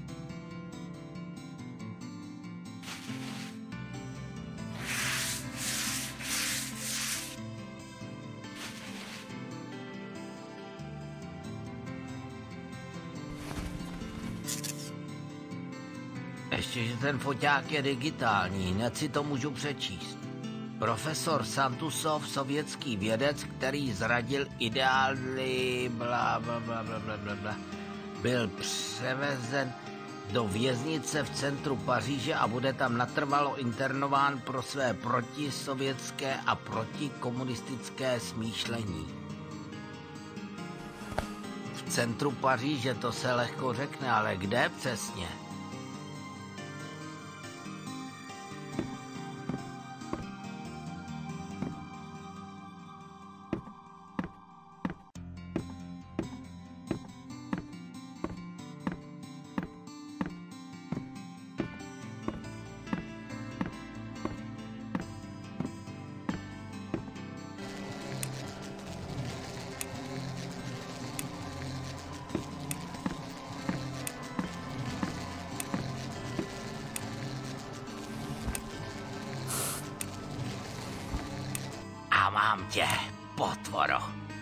Ještě, že ten foťák je digitální, hned si to můžu přečíst. Profesor Santusov, sovětský vědec, který zradil ideály bla bla bla bla bla bla bla, byl převezen do věznice v centru Paříže a bude tam natrvalo internován pro své protisovětské a protikomunistické smýšlení. V centru Paříže to se lehko řekne, ale kde přesně? Mám tě, potvoro.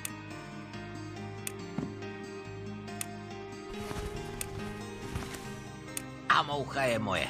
A moucha je moje.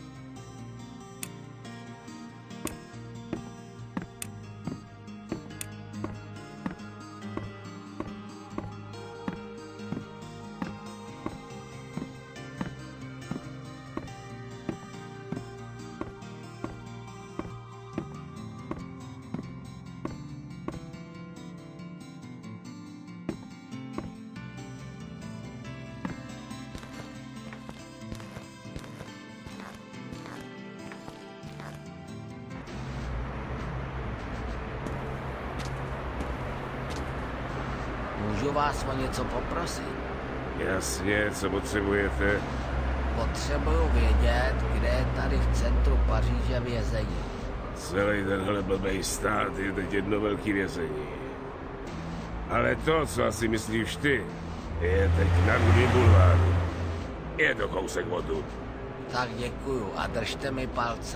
Můžu vás o něco poprosit? Jasně, co potřebujete? Potřebuju vědět, kde je tady v centru Paříže vězení. Celý tenhle blbej stát je teď jedno velký vězení. Ale to, co asi myslíš ty, je teď na Rudým bulváru. Je to kousek odtud. Tak děkuju a držte mi palce.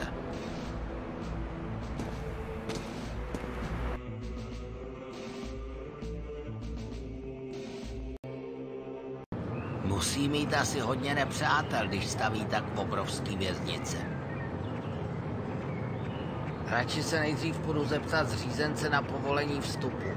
Musí mít asi hodně nepřátel, když staví tak obrovský věznice. Radši se nejdřív půjdu zeptat zřízence na povolení vstupu.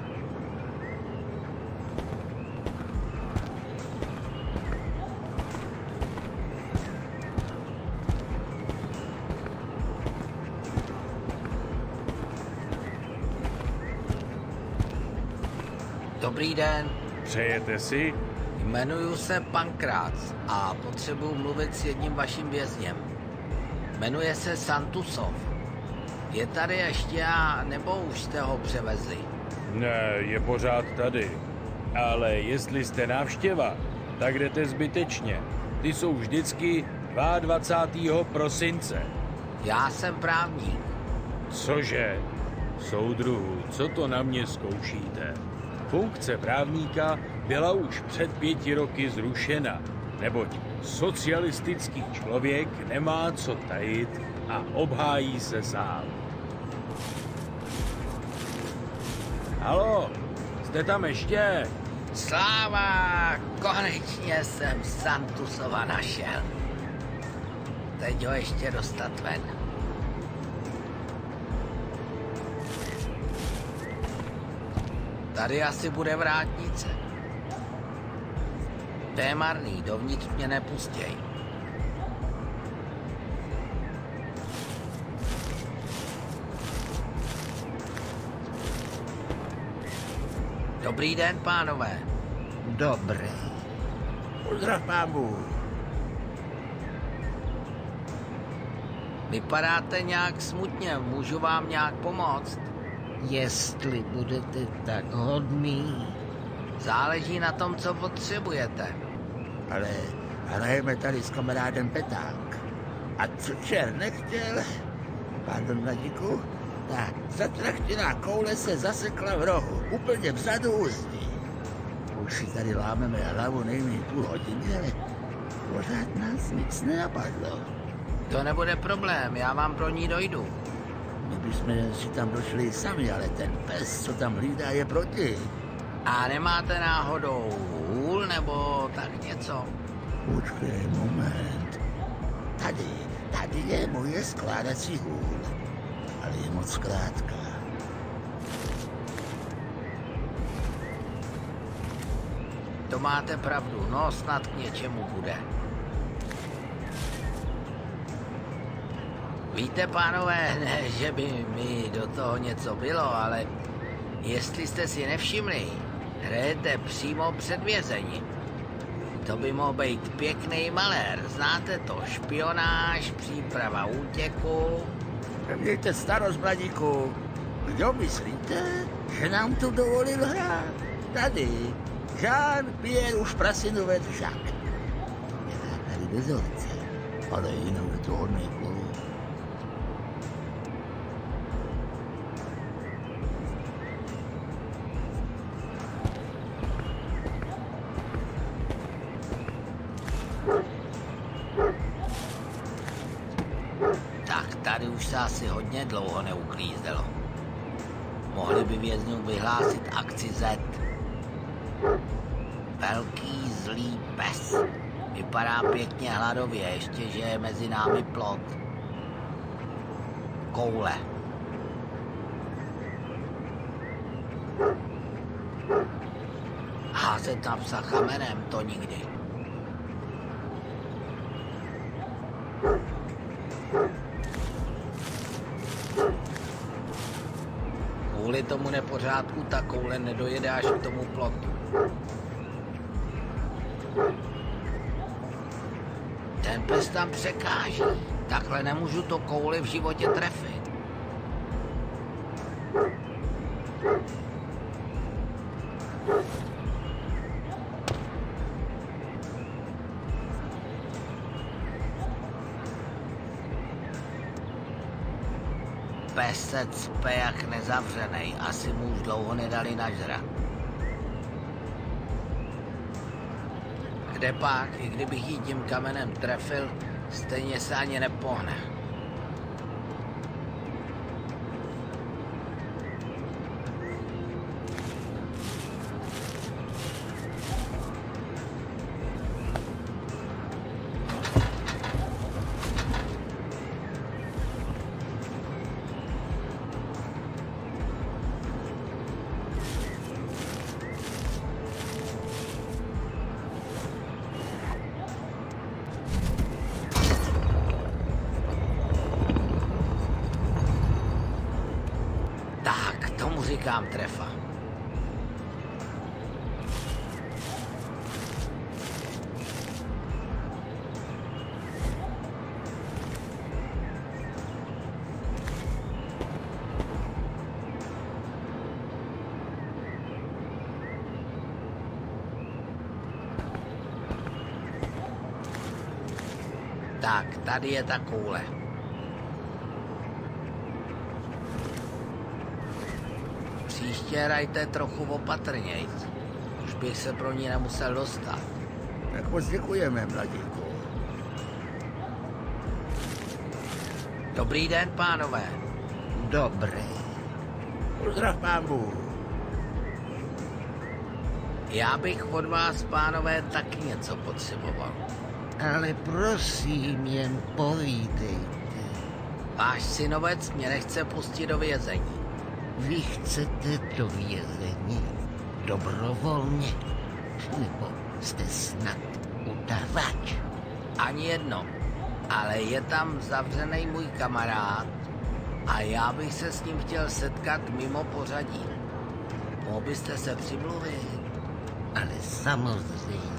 Dobrý den. Přejete si? Jmenuji se Pankrác a potřebuji mluvit s jedním vaším vězněm. Jmenuje se Santusov. Je tady ještě a nebo už jste ho převezli? Ne, je pořád tady. Ale jestli jste návštěva, tak jdete zbytečně. Ty jsou vždycky dvacátého druhého prosince. Já jsem právník. Cože? Soudruhu, co to na mě zkoušíte? Funkce právníka byla už před pěti roky zrušena, neboť socialistický člověk nemá co tajit a obhájí se sám. Haló, jste tam ještě? Sláva, konečně jsem Santusova našel. Teď ho ještě dostat ven. Tady asi bude vrátnice. To je marný, dovnitř mě nepustěj. Dobrý den, pánové. Dobrý. Pozdrav, pán Bůh. Vypadáte nějak smutně, můžu vám nějak pomoct? Jestli budete tak hodný. Záleží na tom, co potřebujete. Ale hrajeme tady s kamarádem petánk. A co čer nechtěl, pardon, Nadíku, ta zatrachtěná koule se zasekla v rohu, úplně vzadu u zdi. Už si tady lámeme hlavu nejméně půl hodiny, ale pořád nás nic nenapadlo. To nebude problém, já vám pro ní dojdu. My bychom si tam došli sami, ale ten pes, co tam hlídá, je proti. A nemáte náhodou hůl nebo tak něco? Počkej moment. Tady, tady je moje skládací hůl, ale je moc krátká. To máte pravdu, no snad k něčemu bude. Víte, pánové, ne, že by mi do toho něco bylo, ale jestli jste si nevšimli, hrajete přímo před vězením. To by mohl být pěkný malér, znáte to, špionáž, příprava útěku. Mějte starost, mladíku. Kdo myslíte, že nám to dovolil hrát? Tady, Jean-Pierre už Prasinové Držák. Je tady dozorce, ale jinou je to hodný kluk. Tak tady už se asi hodně dlouho neuklízdelo. Mohli by vězňům vyhlásit akci Z. Velký zlý pes. Vypadá pěkně hladově, ještě že je mezi námi plot. Koule. Házet na psa kamenem, to nikdy. Kvůli tomu nepořádku ta koule nedojede až k tomu plotu. Ten pes tam překáží. Takhle nemůžu to kouli v životě trefit. Pes se cpe jak nezavřenej. Asi mu už dlouho nedali nažrat. Kde pak, i kdybych jí tím kamenem trefil, stejně se ani nepohne. Říkám trefa. Tak, tady je ta koule. Příště hrajte trochu opatrnějc. Už bych se pro ní nemusel dostat. Tak moc děkujeme, mladíku. Dobrý den, pánové. Dobrý. Pozdrav pán Bůh. Já bych od vás, pánové, taky něco potřeboval. Ale prosím, jen povídejte. Váš synovec mě nechce pustit do vězení. Vy chcete do vězení dobrovolně? Nebo jste snad udavač? Ani jedno, ale je tam zavřený můj kamarád a já bych se s ním chtěl setkat mimo pořadí. Mohl byste se přimluvit? Ale samozřejmě.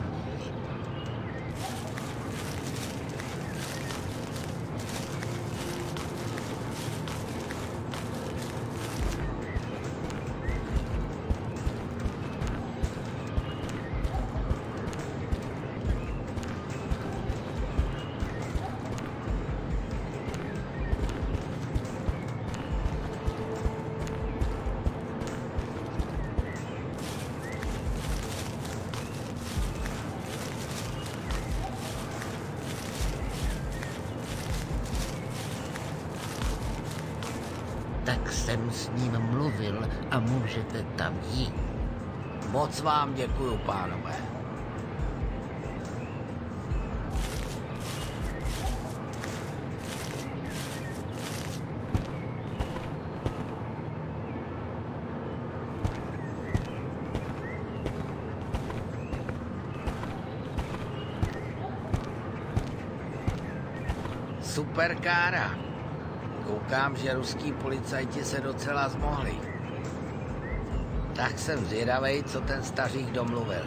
Tak jsem s ním mluvil a můžete tam jít. Moc vám děkuju, pánové. Super kára. Koukám, že ruský policajti se docela zmohli. Tak jsem zvědavej, co ten stařík domluvil.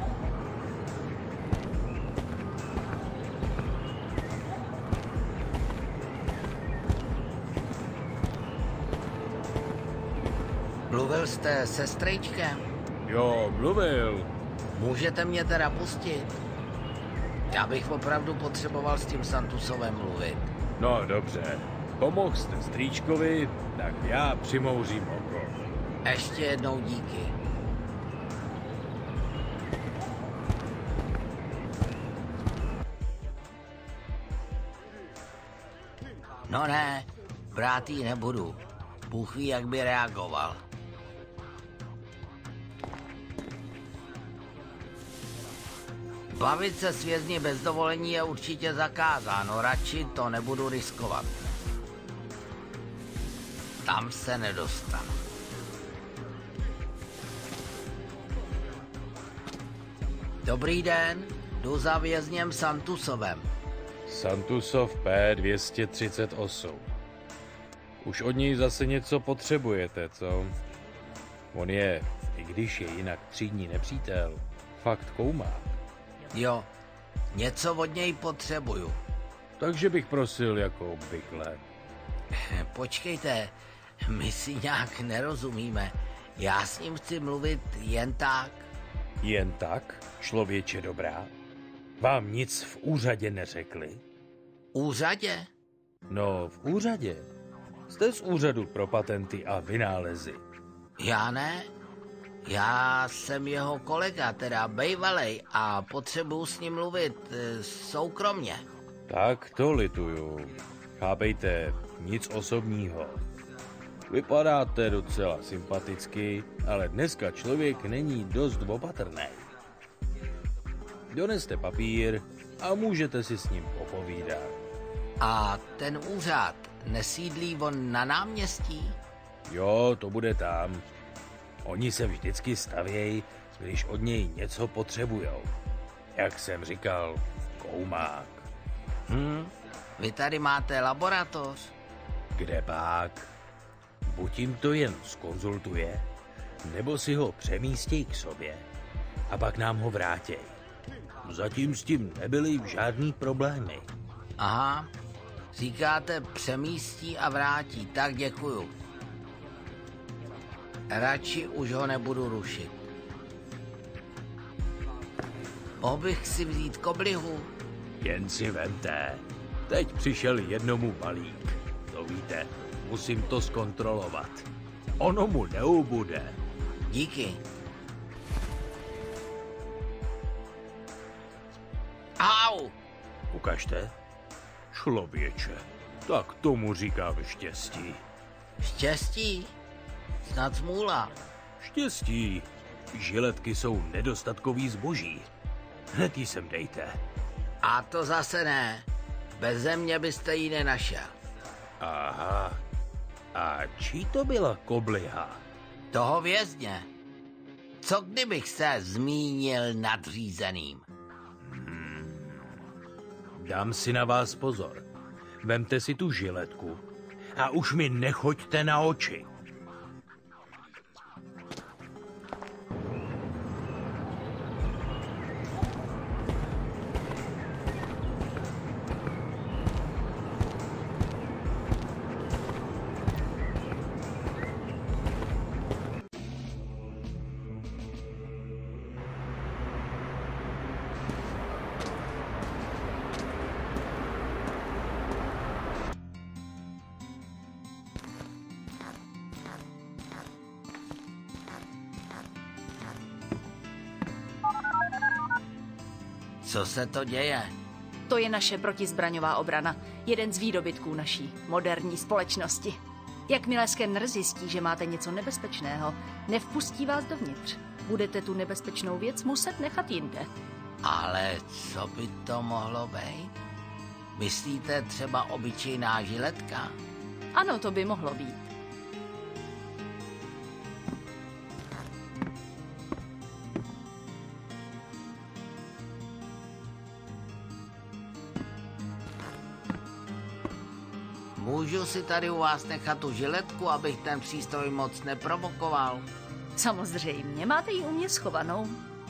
Mluvil jste se strejčkem? Jo, mluvil. Můžete mě teda pustit? Já bych opravdu potřeboval s tím Santusovem mluvit. No dobře. Pomohl jste strýčkovi, tak já přimouřím oko. Ještě jednou díky. No ne, brát jí nebudu. Bůh ví, jak by reagoval. Bavit se s vězni bez dovolení je určitě zakázáno, radši to nebudu riskovat. Tam se nedostanu. Dobrý den, jdu za vězněm Santusovem. Santusov P dvě stě třicet osm. Už od něj zase něco potřebujete, co? On je, i když je jinak třídní nepřítel, fakt koumá. Jo, něco od něj potřebuju. Takže bych prosil jako obvykle. Počkejte, my si nějak nerozumíme. Já s ním chci mluvit jen tak. Jen tak, člověče dobrá? Vám nic v úřadě neřekli? Úřadě? No, v úřadě. Jste z úřadu pro patenty a vynálezy. Já ne. Já jsem jeho kolega, teda bejvalej, a potřebuji s ním mluvit e, soukromně. Tak to lituju. Chápejte, nic osobního. Vypadáte docela sympaticky, ale dneska člověk není dost opatrný. Doneste papír a můžete si s ním popovídat. A ten úřad nesídlí on na náměstí? Jo, to bude tam. Oni se vždycky stavějí, když od něj něco potřebujou. Jak jsem říkal, koumák. Hm, vy tady máte laboratoř? Kde pak? Buď jim to jen zkonzultuje, nebo si ho přemístěj k sobě a pak nám ho vrátěj. Zatím s tím nebyly žádný problémy. Aha, říkáte přemístí a vrátí, tak děkuju. Radši už ho nebudu rušit. Mohl bych si vzít koblihu? Jen si vemte. Teď přišel jednomu balík. To víte, musím to zkontrolovat. Ono mu neubude. Díky. Au! Ukažte. Člověče, tak tomu říkám štěstí. Štěstí? Snad smůla. Štěstí. Žiletky jsou nedostatkový zboží. Hned ji sem dejte. A to zase ne. Beze mě byste ji nenašel. Aha. A čí to byla kobliha? Toho vězně. Co kdybych se zmínil nadřízeným? Hmm. Dám si na vás pozor. Vemte si tu žiletku a už mi nechoďte na oči. Co se to děje? To je naše protizbraňová obrana. Jeden z výdobytků naší moderní společnosti. Jakmile skener zjistí, že máte něco nebezpečného, nevpustí vás dovnitř. Budete tu nebezpečnou věc muset nechat jinde. Ale co by to mohlo být? Myslíte třeba obyčejná žiletka? Ano, to by mohlo být. Můžu si tady u vás nechat tu žiletku, abych ten přístroj moc neprovokoval? Samozřejmě, máte ji u mě schovanou.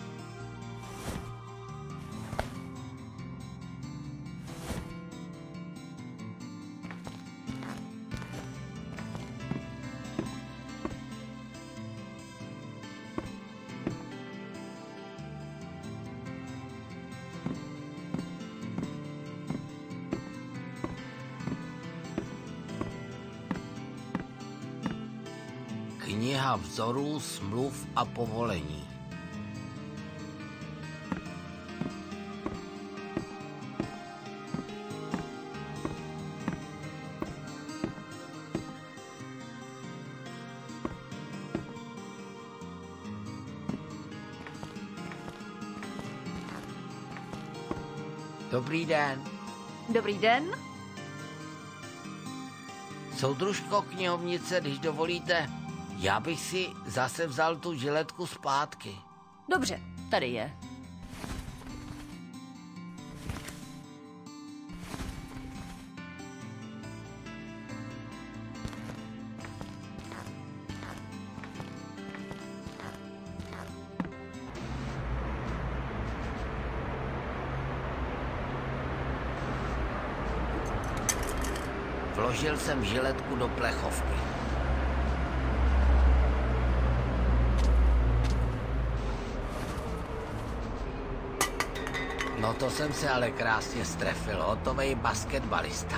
Kniha vzorů, smluv a povolení. Dobrý den. Dobrý den. Soudružko knihovnice, když dovolíte, já bych si zase vzal tu žiletku zpátky. Dobře, tady je. Vložil jsem žiletku do plechovky. No to jsem se ale krásně strefil, hotovej basketbalista.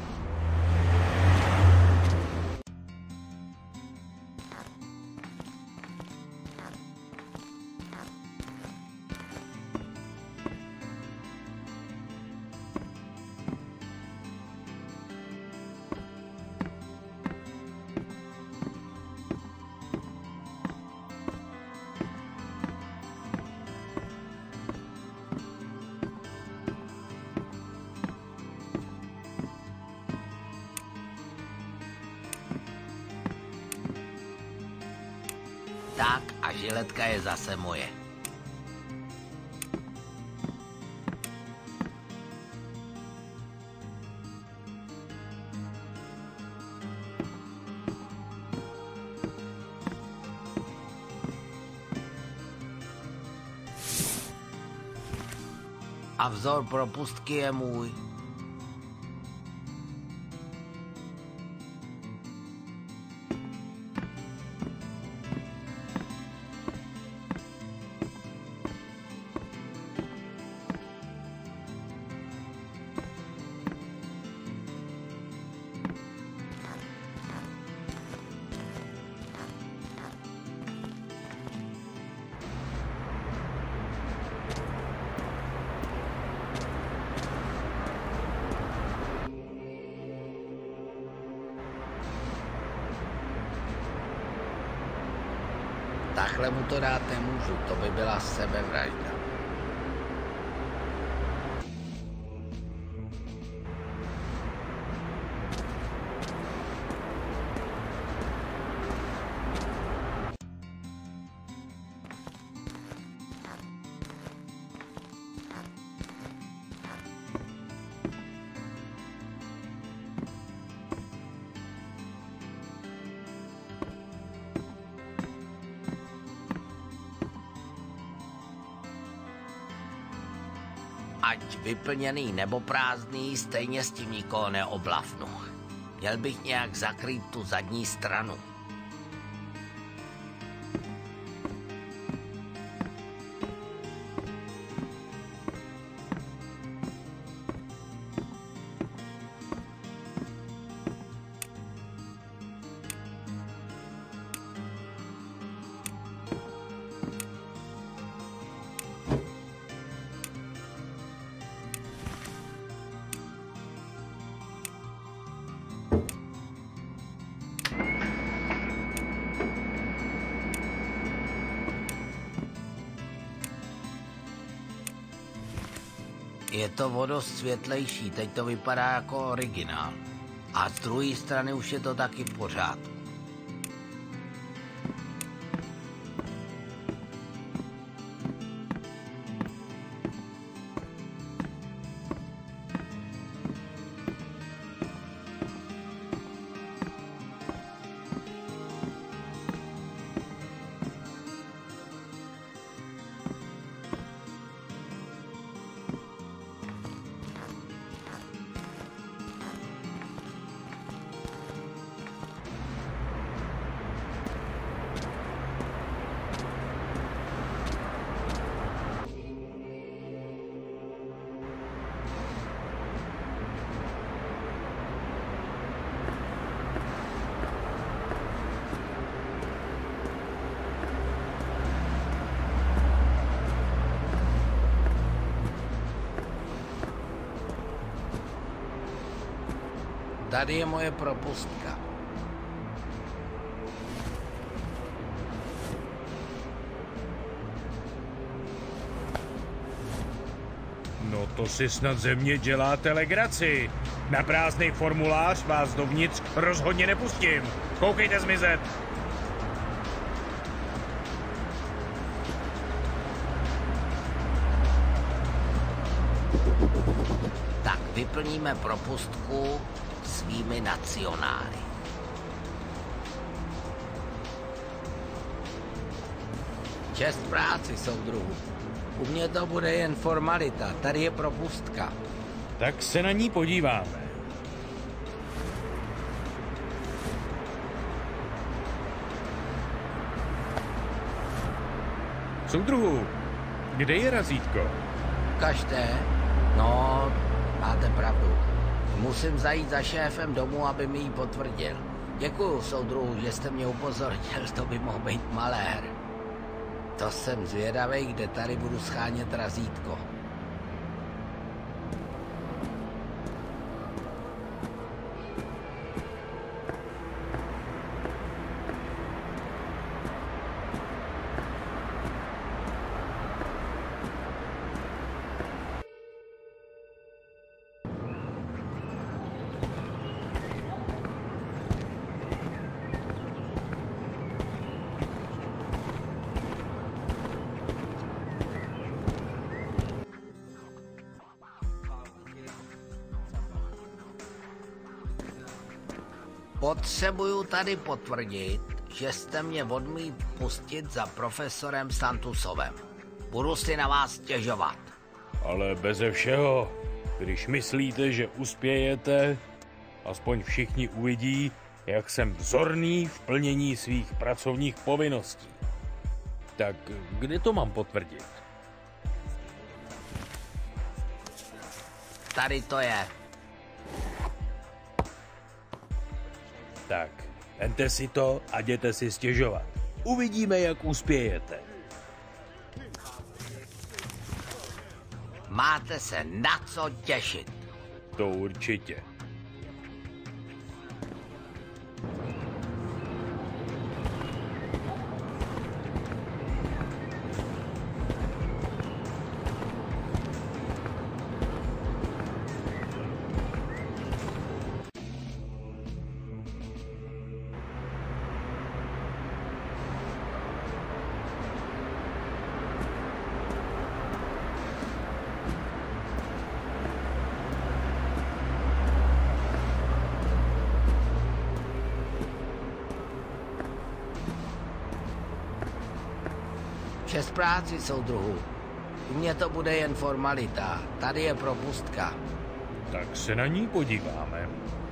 Tak a žiletka je zase moje. A vzor propustky je můj. Takhle mu to dát nemůžu, to by byla sebevražda. Ať vyplněný nebo prázdný, stejně s tím nikoho neoblafnu. Měl bych nějak zakrýt tu zadní stranu. Je to o dost světlejší, teď to vypadá jako originál. A z druhé strany už je to taky v pořádku. Tady je moje propustka. No to si snad ze mě děláte legraci. Na prázdný formulář vás dovnitř rozhodně nepustím. Koukejte zmizet. Tak vyplníme propustku svými nacionály. Čest práci, soudruhu. U mě to bude jen formalita, tady je propustka. Tak se na ní podíváme. Soudruhu, kde je razítko? Ukažte. No, máte pravdu. Musím zajít za šéfem domů, aby mi ji potvrdil. Děkuju, soudruhu, že jste mě upozornil, to by mohl být malér. To jsem zvědavej, kde tady budu schánět razítko. Potřebuju tady potvrdit, že jste mě odmít pustit za profesorem Santusovem. Budu si na vás stěžovat. Ale beze všeho, když myslíte, že uspějete, aspoň všichni uvidí, jak jsem vzorný v plnění svých pracovních povinností. Tak kde to mám potvrdit? Tady to je. Tak, vemte si to a jděte si stěžovat. Uvidíme, jak uspějete. Máte se na co těšit. To určitě. Čest práci, soudruhu. U mě to bude jen formalita. Tady je propustka. Tak se na ní podíváme.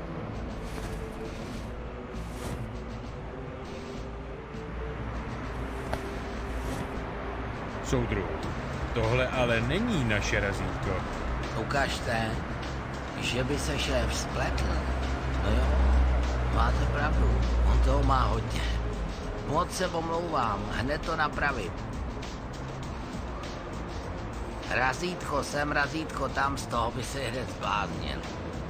Soudruhu, tohle ale není naše razítko. Ukažte, že by se šéf spletl. No jo, máte pravdu, on toho má hodně. Moc se omlouvám, hned to napravím. Razítko sem, razítko tam, z toho by se hned zbláznil.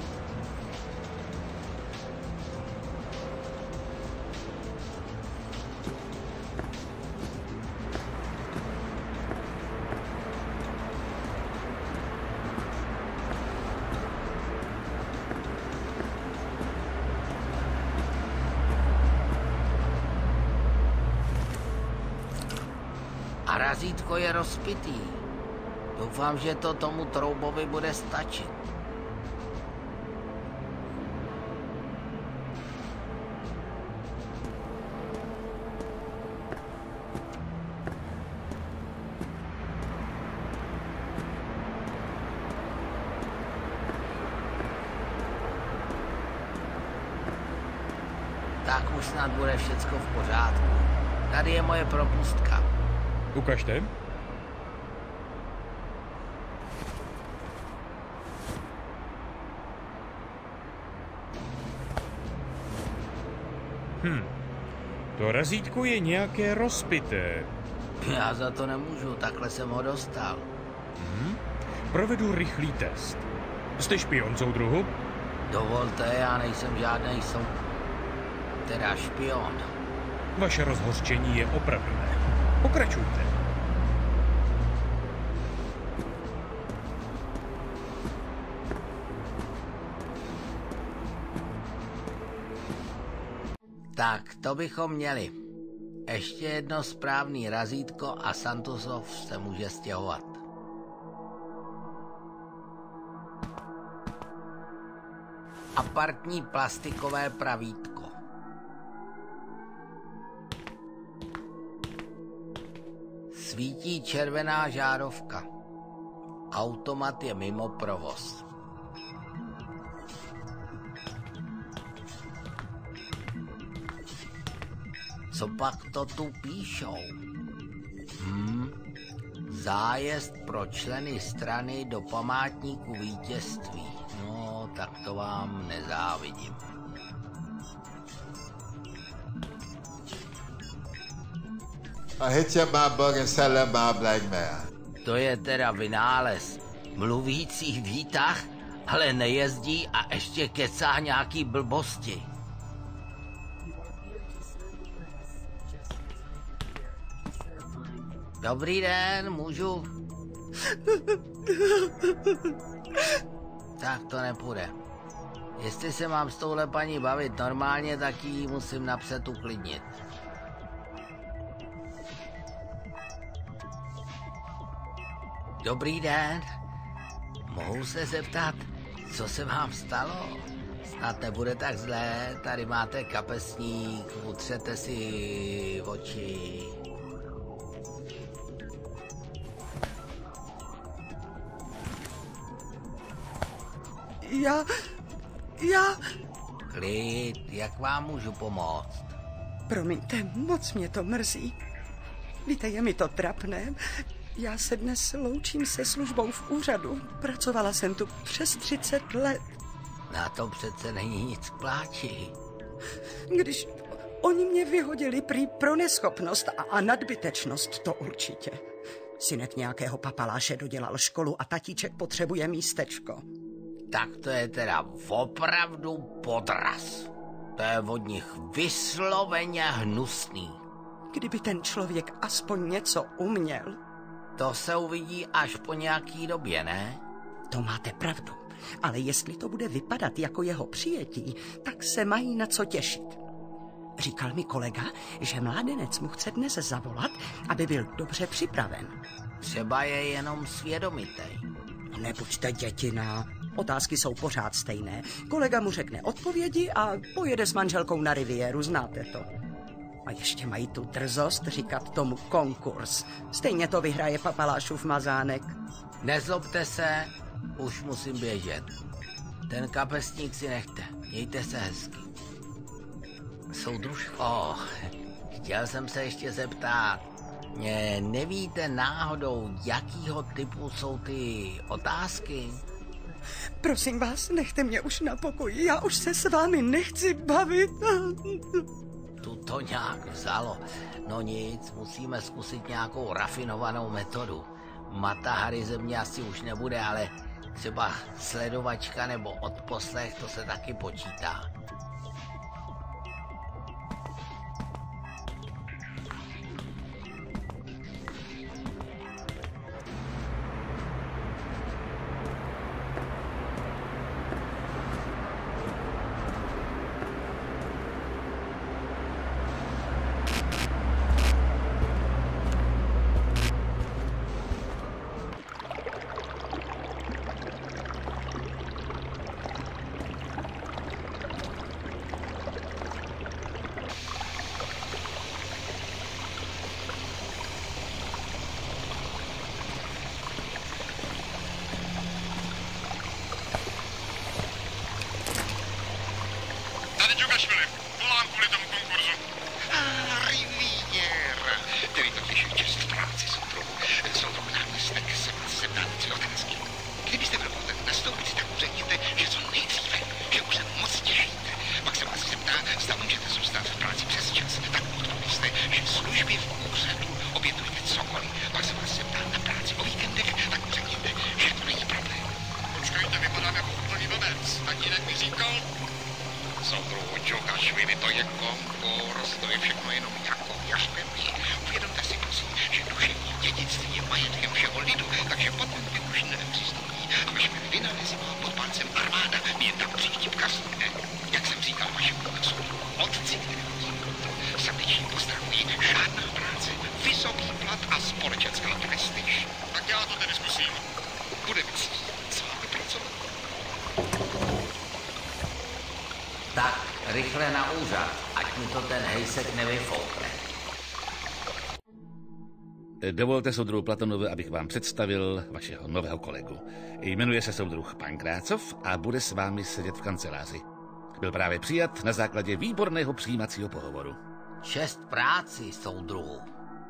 A razítko je rozpitý. Doufám, že to tomu Troubovi bude stačit. Tak už snad bude všecko v pořádku. Tady je moje propustka. Ukažte. Hm, to razítko je nějaké rozpité. Já za to nemůžu, takhle jsem ho dostal. Hm? Provedu rychlý test. Jste špion, soudruhu? Dovolte, já nejsem žádnej sou... teda špion. Vaše rozhořčení je opravdné. Pokračujte. Tak, to bychom měli. Ještě jedno správný razítko a Santosov se může stěhovat. Apartní plastikové pravítko. Svítí červená žárovka. Automat je mimo provoz. Co pak to tu píšou? Hm? Zájezd pro členy strany do památníku vítězství. No, tak to vám nezávidím. A hitja már bagen szellem már blijkbaar. To je teda vynález. Mluvící výtah, ale nejezdí a ještě kecá nějaký blbosti. Dobrý den, můžu? Tak to nepůjde. Jestli se mám s touhle paní bavit normálně, tak ji musím napřed uklidnit. Dobrý den. Mohu se zeptat, co se vám stalo? Snad nebude tak zlé, tady máte kapesník, utřete si oči. Já... já... Klid, jak vám můžu pomoct? Promiňte, moc mě to mrzí. Víte, je mi to trapné. Já se dnes loučím se službou v úřadu. Pracovala jsem tu přes třicet let. Na to přece není nic k pláči. Když oni mě vyhodili prý pro neschopnost a, a nadbytečnost, to určitě. Synek nějakého papaláše dodělal školu a tatíček potřebuje místečko. Tak to je teda opravdu podraz. To je od nich vysloveně hnusný. Kdyby ten člověk aspoň něco uměl. To se uvidí až po nějaký době, ne? To máte pravdu. Ale jestli to bude vypadat jako jeho přijetí, tak se mají na co těšit. Říkal mi kolega, že mládenec mu chce dnes zavolat, aby byl dobře připraven. Třeba je jenom svědomitej. Nebuďte dětina. Otázky jsou pořád stejné. Kolega mu řekne odpovědi a pojede s manželkou na riviéru, znáte to. A ještě mají tu drzost říkat tomu konkurs. Stejně to vyhraje papalášův mazánek. Nezlobte se, už musím běžet. Ten kapesník si nechte, mějte se hezky. Soudružko, chtěl jsem se ještě zeptat. Ne, nevíte náhodou, jakýho typu jsou ty otázky? Prosím vás, nechte mě už na pokoji, já už se s vámi nechci bavit. Tu to nějak vzalo. No nic, musíme zkusit nějakou rafinovanou metodu. Mata Hari ze mě asi už nebude, ale třeba sledovačka nebo odposlech, to se taky počítá. Volám kvůli tomu konkurzu. Riviera. Který to když čest v práci soudruhu. Soudruh náměstek se vás zeptá na tři otázky. Kdybyste byl ochoten nastoupit, tak mu řekněte, že co nejdříve, že už se moc těšíte. Pak se vás zeptá, zda můžete zůstat v práci přes čas. Tak odpověste, že služby v úřadu obětujete cokoliv. Pak se vás zeptá na práci o víkendech, tak mu řekněte, že to není problém. Počkejte, vypadám jako úplný blbec. Tatínek mi říkal. Soudruhu Džugašvili, to je konkurs, to je všechno jenom jako jašpení. Uvědomte si prosím, že duševní dědictví je majetkem všeho lidu, takže potom vy už nepřistoupí a vaše vynálezy pod palcem armáda mi jen tak příští vkazne. Jak jsem říkal vašemu soudruhu otci, který rychle na úřad, ať mi to ten hejsek nevyfoukne. Dovolte, soudruhu Platonovi, abych vám představil vašeho nového kolegu. Jmenuje se soudruh Pankrácov a bude s vámi sedět v kanceláři. Byl právě přijat na základě výborného přijímacího pohovoru. Čest práci, soudruhu.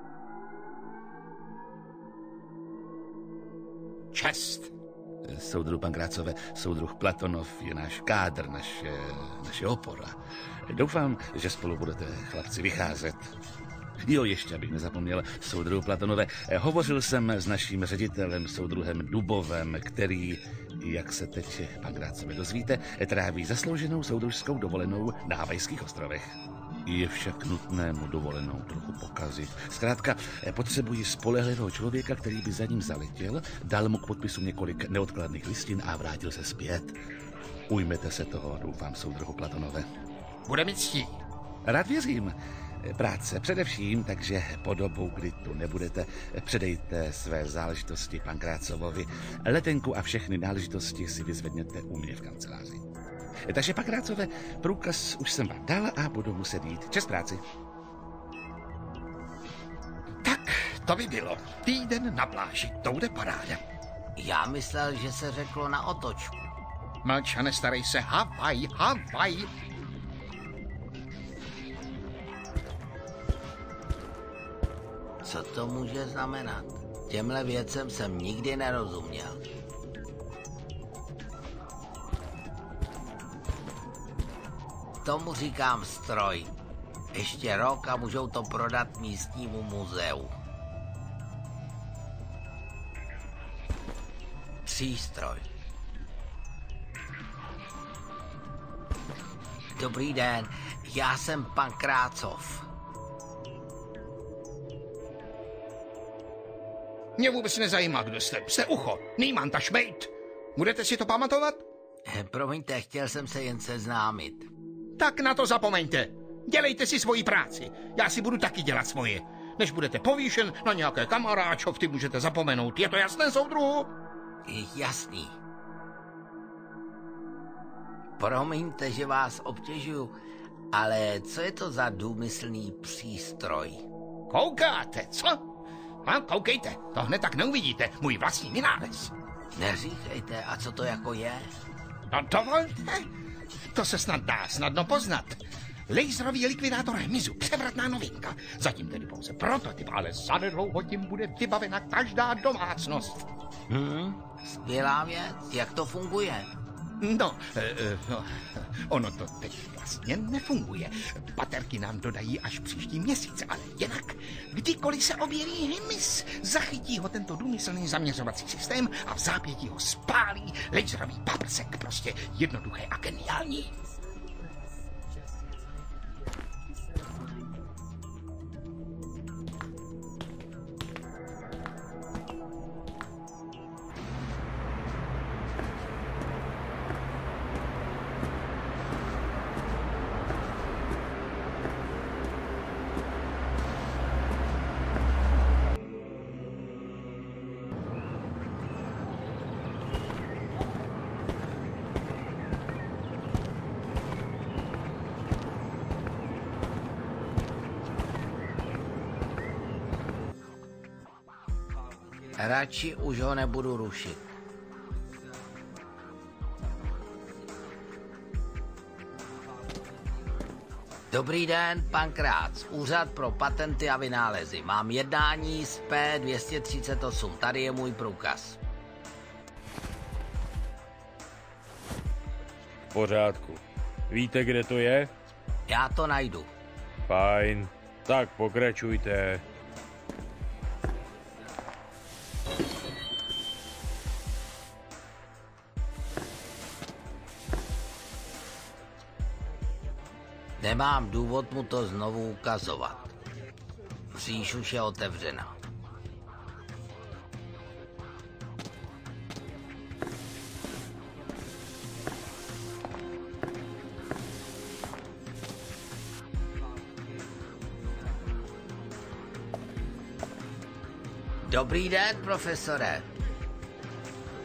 Čest. Soudruh Pankrácove, soudruh Platonov je náš kádr, naše, naše opora. Doufám, že spolu budete, chlapci, vycházet. Jo, ještě, abych nezapomněl, soudruhu Platonové, hovořil jsem s naším ředitelem, soudruhem Dubovem, který, jak se teď, Pankrácove, dozvíte, tráví zaslouženou soudružskou dovolenou na Havajských ostrovech. Je však nutné mu dovolenou trochu pokazit. Zkrátka, potřebuji spolehlivého člověka, který by za ním zaletěl, dal mu k podpisu několik neodkladných listin a vrátil se zpět. Ujmete se toho, doufám, soudruhu Platonové. Bude mi ctí. Rád věřím. Práce především, takže po dobu, kdy tu nebudete, předejte své záležitosti Pankrácovovi. Letenku a všechny náležitosti si vyzvedněte u mě v kanceláři. Takže, Pankrácové, průkaz už jsem vám dal a budu muset jít. Čest práci. Tak, to by bylo. Týden na pláži, to bude paráda. Já myslel, že se řeklo na otočku. Mlč a nestarej se, Havaj, Havaj. Co to může znamenat? Těmhle věcem jsem nikdy nerozuměl. Tomu říkám stroj. Ještě rok a můžou to prodat místnímu muzeu. Přístroj. Dobrý den, já jsem Pankrácov. Mě vůbec nezajímá, kdo jste. Jste ucho, niemand a šmejt. Budete si to pamatovat? Promiňte, chtěl jsem se jen seznámit. Tak na to zapomeňte. Dělejte si svoji práci. Já si budu taky dělat svoje. Než budete povýšen na nějaké kamaráčovty, můžete zapomenout. Je to jasné, soudruhu? Jasný. Promiňte, že vás obtěžuju, ale co je to za důmyslný přístroj? Koukáte, co? A koukejte, to hned tak neuvidíte. Můj vlastní vynález. Neříkejte, a co to jako je? No dovolte. To se snad dá snadno poznat. Laserový likvidátor hmyzu, převratná novinka. Zatím tedy pouze prototyp, ale zanedlouho tím bude vybavena každá domácnost. Hmm, skvělá věc. Jak to funguje? No, e, no, ono to teď vlastně nefunguje. Baterky nám dodají až příští měsíc, ale jinak, kdykoliv se objeví hmyz, zachytí ho tento důmyslný zaměřovací systém a v zápětí ho spálí laserový paprsek. Prostě jednoduché a geniální. Radši už ho nebudu rušit. Dobrý den, Pankrác, Úřad pro patenty a vynálezy. Mám jednání s P dvě stě třicet osm, tady je můj průkaz. V pořádku. Víte, kde to je? Já to najdu. Fajn, tak pokračujte. Nemám důvod mu to znovu ukazovat. Mříž už je otevřena. Dobrý den, profesore.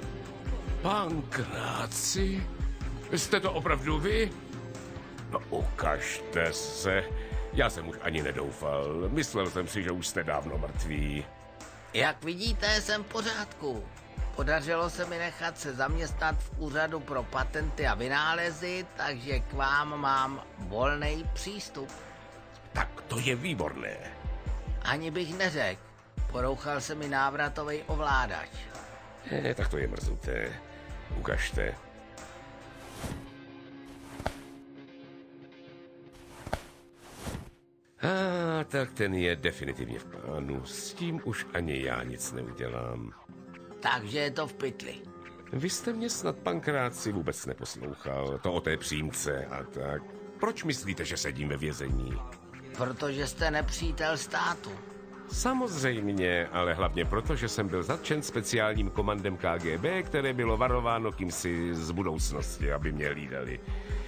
Pankráci? Jste to opravdu vy? No, Ukažte se. Já jsem už ani nedoufal. Myslel jsem si, že už jste dávno mrtví. Jak vidíte, jsem v pořádku. Podařilo se mi nechat se zaměstnat v úřadu pro patenty a vynálezy, takže k vám mám volný přístup. Tak to je výborné. Ani bych neřekl. Porouchal se mi návratový ovládač. Eh, tak to je mrzuté. Ukažte. A tak ten je definitivně v plánu. S tím už ani já nic neudělám. Takže je to v pytli. Vy jste mě snad, Pankráci, vůbec neposlouchal. To o té přímce a tak. Proč myslíte, že sedím ve vězení? Protože jste nepřítel státu. Samozřejmě, ale hlavně proto, že jsem byl zatčen speciálním komandem K G B, které bylo varováno kýmsi z budoucnosti, aby mě hlídali.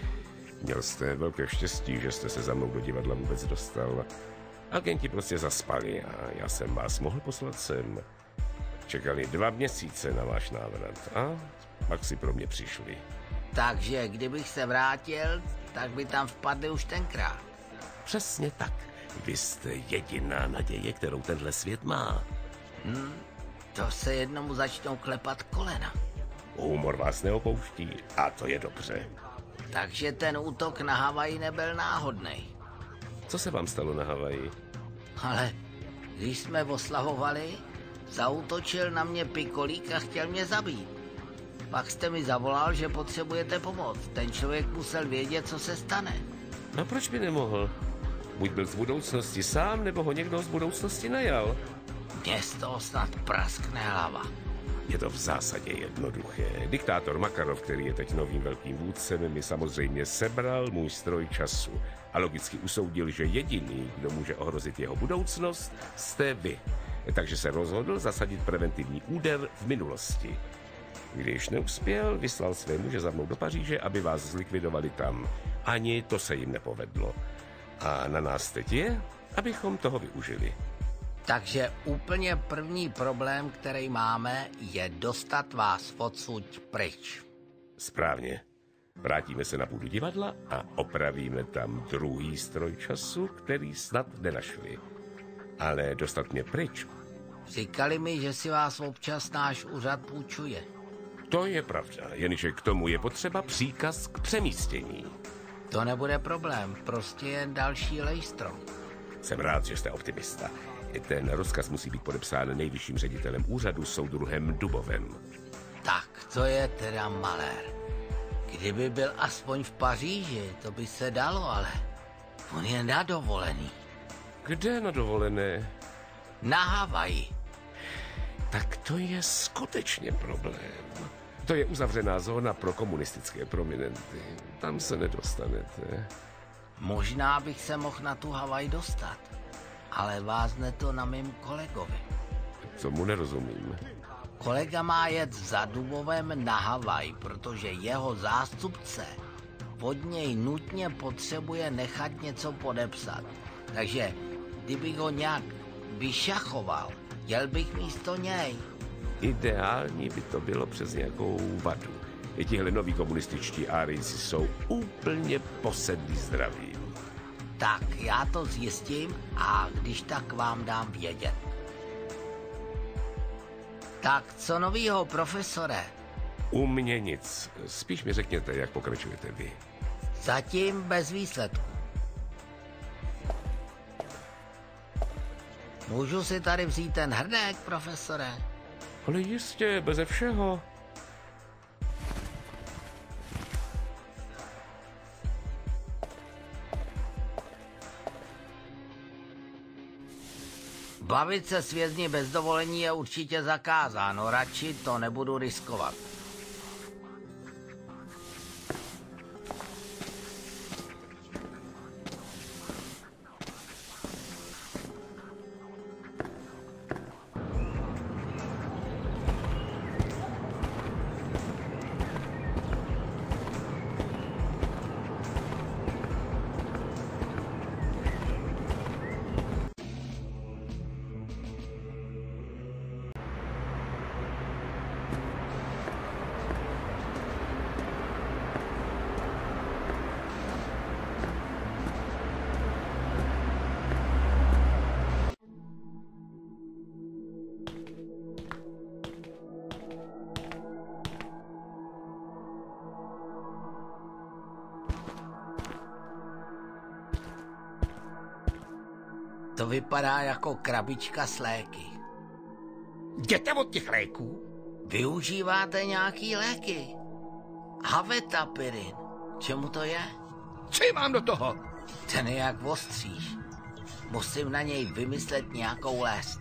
Měl jste velké štěstí, že jste se za mnou do divadla vůbec dostal. Agenti prostě zaspali a já jsem vás mohl poslat sem. Čekali dva měsíce na váš návrat a pak si pro mě přišli. Takže kdybych se vrátil, tak by tam vpadli už tenkrát. Přesně tak. Vy jste jediná naděje, kterou tenhle svět má. Hmm, to se jednomu začnou klepat kolena. Humor vás neopouští a to je dobře. Takže ten útok na Havaji nebyl náhodný. Co se vám stalo na Havaji? Ale když jsme oslavovali, zaútočil na mě pikolík a chtěl mě zabít. Pak jste mi zavolal, že potřebujete pomoc. Ten člověk musel vědět, co se stane. A proč by nemohl? Buď byl z budoucnosti sám, nebo ho někdo z budoucnosti najal. Mně z toho snad praskne hlava. Je to v zásadě jednoduché. Diktátor Makarov, který je teď novým velkým vůdcem, mi samozřejmě sebral můj stroj času a logicky usoudil, že jediný, kdo může ohrozit jeho budoucnost, jste vy. Takže se rozhodl zasadit preventivní úder v minulosti. Když neuspěl, vyslal své muže za mnou do Paříže, aby vás zlikvidovali tam. Ani to se jim nepovedlo. A na nás teď je, abychom toho využili. Takže úplně první problém, který máme, je dostat vás odsud pryč. Správně. Vrátíme se na půdu divadla a opravíme tam druhý stroj času, který snad nenašli. Ale dostat mě pryč. Říkali mi, že si vás občas náš úřad půjčuje. To je pravda, jenže k tomu je potřeba příkaz k přemístění. To nebude problém, prostě jen další lejstro. Jsem rád, že jste optimista. Ten rozkaz musí být podepsán nejvyšším ředitelem úřadu, soudruhem Dubovem. Tak, to je teda malér. Kdyby byl aspoň v Paříži, to by se dalo, ale on je na dovolený. Kde na dovolené? Na Havaji. Tak to je skutečně problém. To je uzavřená zóna pro komunistické prominenty. Tam se nedostanete. Možná bych se mohl na tu Havaj dostat, ale vázne to na mým kolegovi. Tomu nerozumím. Kolega má jet za Dubovem na Havaj, protože jeho zástupce od něj nutně potřebuje nechat něco podepsat. Takže kdybych ho nějak vyšachoval, jel bych místo něj. Ideální by to bylo přes nějakou vadu. I tihle noví komunističtí árijci jsou úplně posedlí zdravím. Tak já to zjistím a když tak vám dám vědět. Tak co novýho, profesore? U mě nic. Spíš mi řekněte, jak pokračujete vy. Zatím bez výsledku. Můžu si tady vzít ten hrnek, profesore? Ale jistě, beze všeho. Bavit se s vězni bez dovolení je určitě zakázáno, radši to nebudu riskovat. To vypadá jako krabička s léky. Jděte od těch léků. Využíváte nějaký léky? Avetapirin. Čemu to je? Co je mám do toho? Ten je jak ostříž. Musím na něj vymyslet nějakou lest.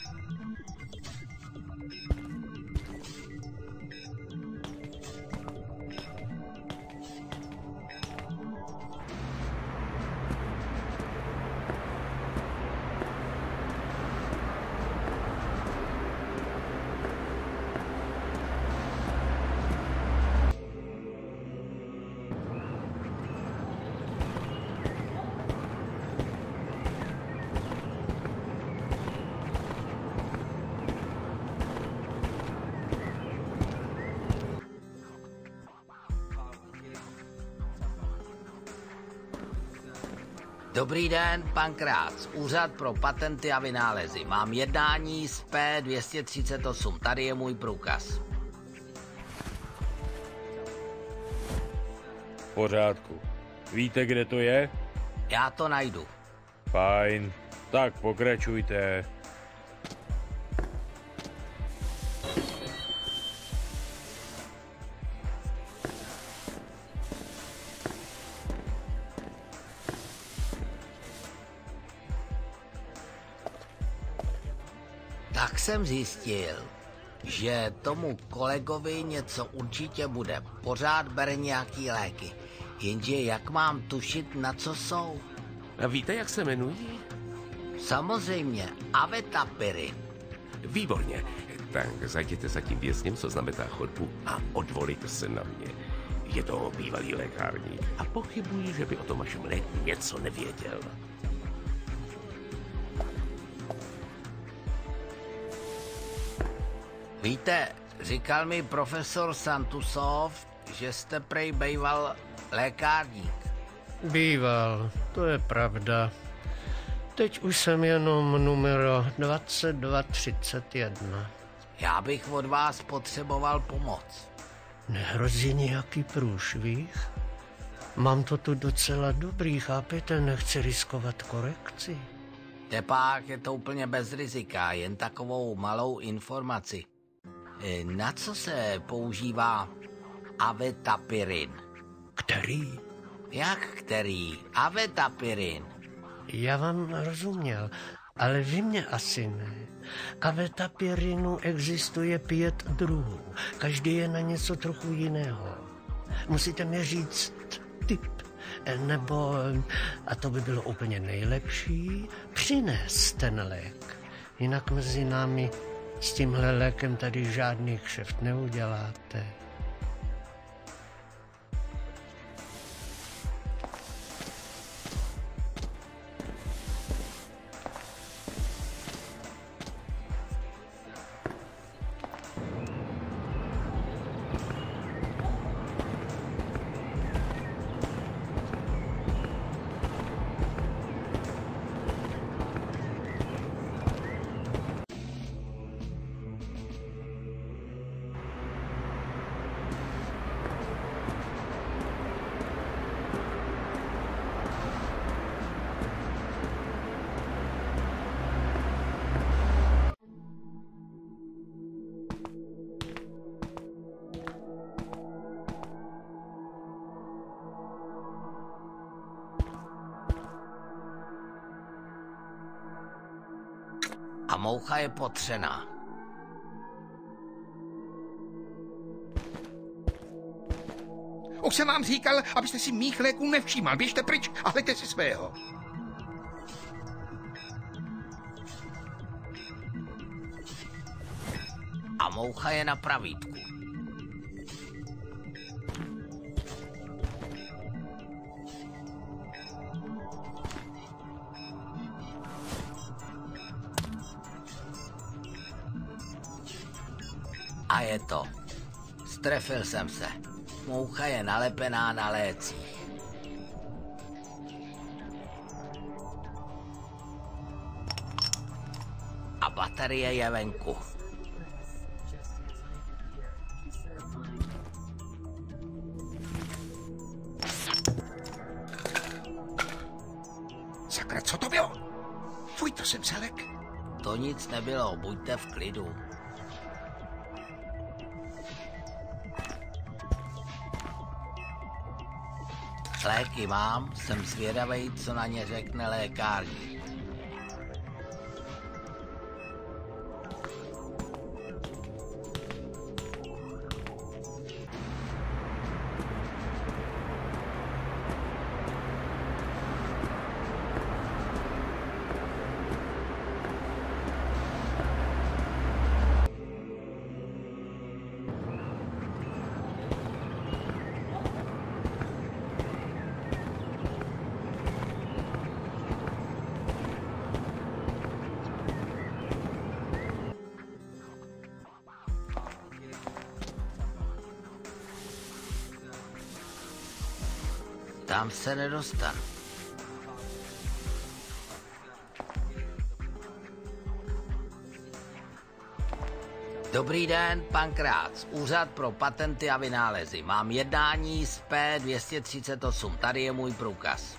Dobrý den, pan Krác, Úřad pro patenty a vynálezy. Mám jednání z P dvě stě třicet osm, tady je můj průkaz. V pořádku. Víte, kde to je? Já to najdu. Fajn, tak pokračujte. Tak jsem zjistil, že tomu kolegovi něco určitě bude. Pořád bere nějaký léky. Jenže jak mám tušit, na co jsou? A víte, jak se jmenují? Samozřejmě, avetapirin. Výborně. Tak zajděte za tím vězněm, co znamená chodbu, a odvolejte se na mě. Je to bývalý lékárník a pochybuji, že by o tom vašem léku něco nevěděl. Víte, říkal mi profesor Santusov, že jste prej bejval lékárník. Býval, to je pravda. Teď už jsem jenom numero dvacet dva třicet jedna. Já bych od vás potřeboval pomoc. Nehrozí nějaký průšvih? Mám to tu docela dobrý, chápete? Nechci riskovat korekci. Tepák je to úplně bez rizika, jen takovou malou informaci. Na co se používá avetapirin? Který? Jak který? Avetapirin. Já vám rozuměl, ale vy mě asi ne. Avetapirinu existuje pět druhů. Každý je na něco trochu jiného. Musíte mi říct typ, nebo, a to by bylo úplně nejlepší, přinést ten lék. Jinak mezi námi s tímhle lékem tady žádný kšeft neuděláte. A moucha je potřená. Už jsem vám říkal, abyste si mých léků nevšímal. Běžte pryč a hleďte si svého. A moucha je na pravítku. A je to. Strefil jsem se. Moucha je nalepená na lécích. A baterie je venku. Sakra, co to bylo? Fuj, to jsem Selek. To nic nebylo, buďte v klidu. Léky mám, jsem zvědavej, co na ně řekne lékárník. Tam se nedostanu. Dobrý den, pan Krác, Úřad pro patenty a vynálezy. Mám jednání z P dvě stě třicet osm, tady je můj průkaz.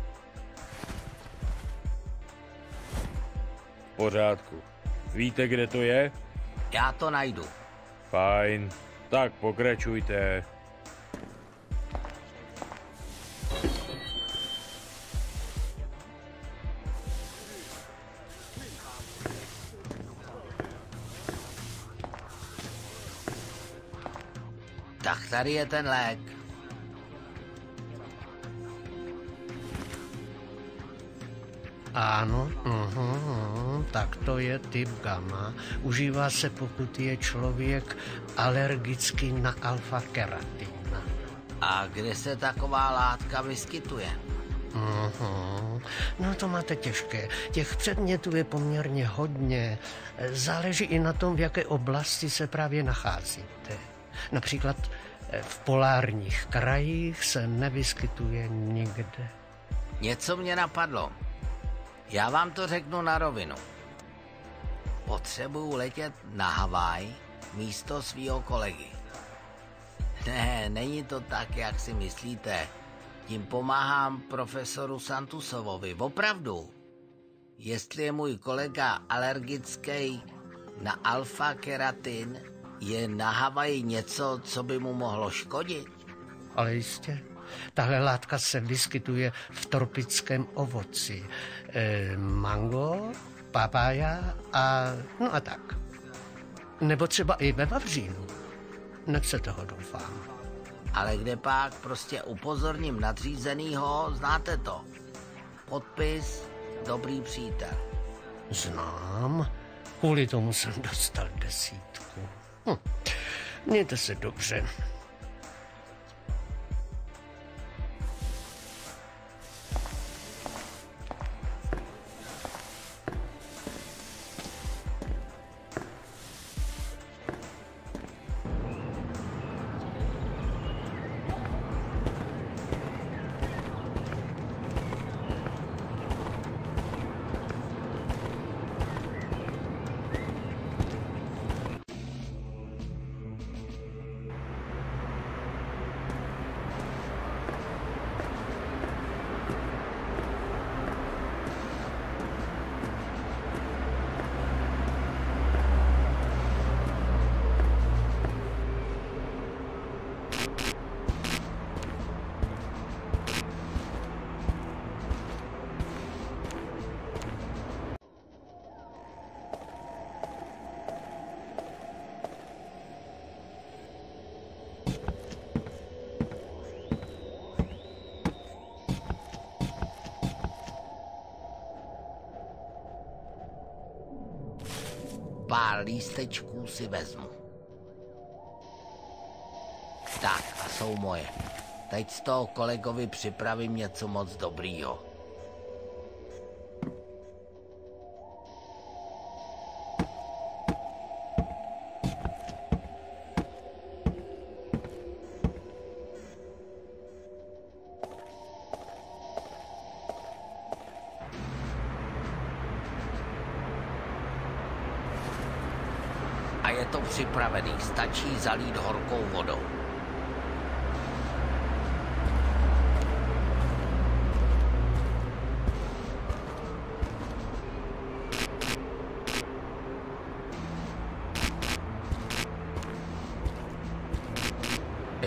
V pořádku. Víte, kde to je? Já to najdu. Fajn, tak pokračujte. Tak tady je ten lék. Ano, uhum, tak to je typ gamma. Užívá se, pokud je člověk alergický na alfa-keratin. A kde se taková látka vyskytuje? Uhum. No to máte těžké. Těch předmětů je poměrně hodně. Záleží i na tom, v jaké oblasti se právě nacházíte. Například v polárních krajích se nevyskytuje nikde. Něco mě napadlo. Já vám to řeknu na rovinu. Potřebuju letět na Havaj místo svýho kolegy. Ne, není to tak, jak si myslíte. Tím pomáhám profesoru Santusovovi. Opravdu. Jestli je můj kolega alergický na alfa-keratin, je na Havaji něco, co by mu mohlo škodit? Ale jistě. Tahle látka se vyskytuje v tropickém ovoci. E, mango, papája a no a tak. Nebo třeba i ve vavřínu. Nechce toho, doufám. Ale kde pak prostě upozorním nadřízenýho, znáte to. Podpis, dobrý přítel. Znám. Kvůli tomu jsem dostal desítku. Hm. Mějte se dobře. Pár lístečků si vezmu. Tak, a jsou moje. Teď z toho kolegovi připravím něco moc dobrýho. A je to připravený, stačí zalít horkou vodou.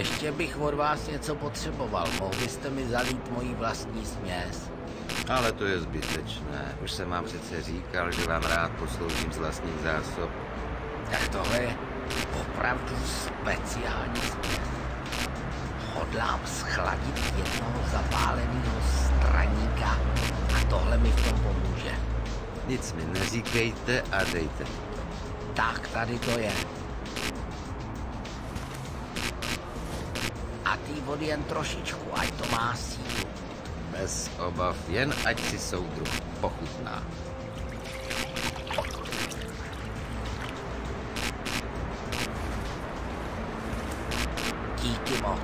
Ještě bych od vás něco potřeboval. Mohli jste mi zalít moji vlastní směs? Ale to je zbytečné. Už jsem vám přece říkal, že vám rád posloužím z vlastních zásob. Tak tohle je opravdu speciální směs. Hodlám schladit jednoho zapáleného straníka a tohle mi v tom pomůže. Nic mi neříkejte a dejte. Tak tady to je. A tý vody jen trošičku, ať to má sílu. Bez obav, jen ať si soudruh pochutná. Díky moc.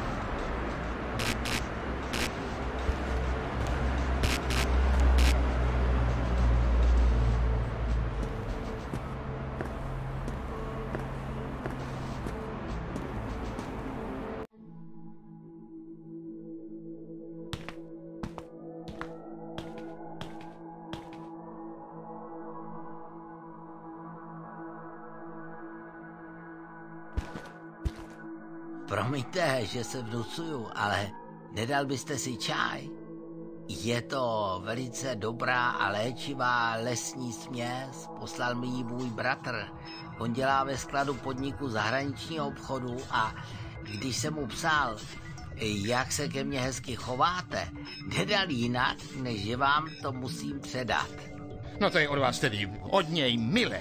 Promiňte, že se vnucuju, ale nedal byste si čaj? Je to velice dobrá a léčivá lesní směs, poslal mi ji můj bratr. On dělá ve skladu podniku zahraničního obchodu a když jsem mu psal, jak se ke mně hezky chováte, nedal jinak, než že vám to musím předat. No to je od vás tedy od něj milé.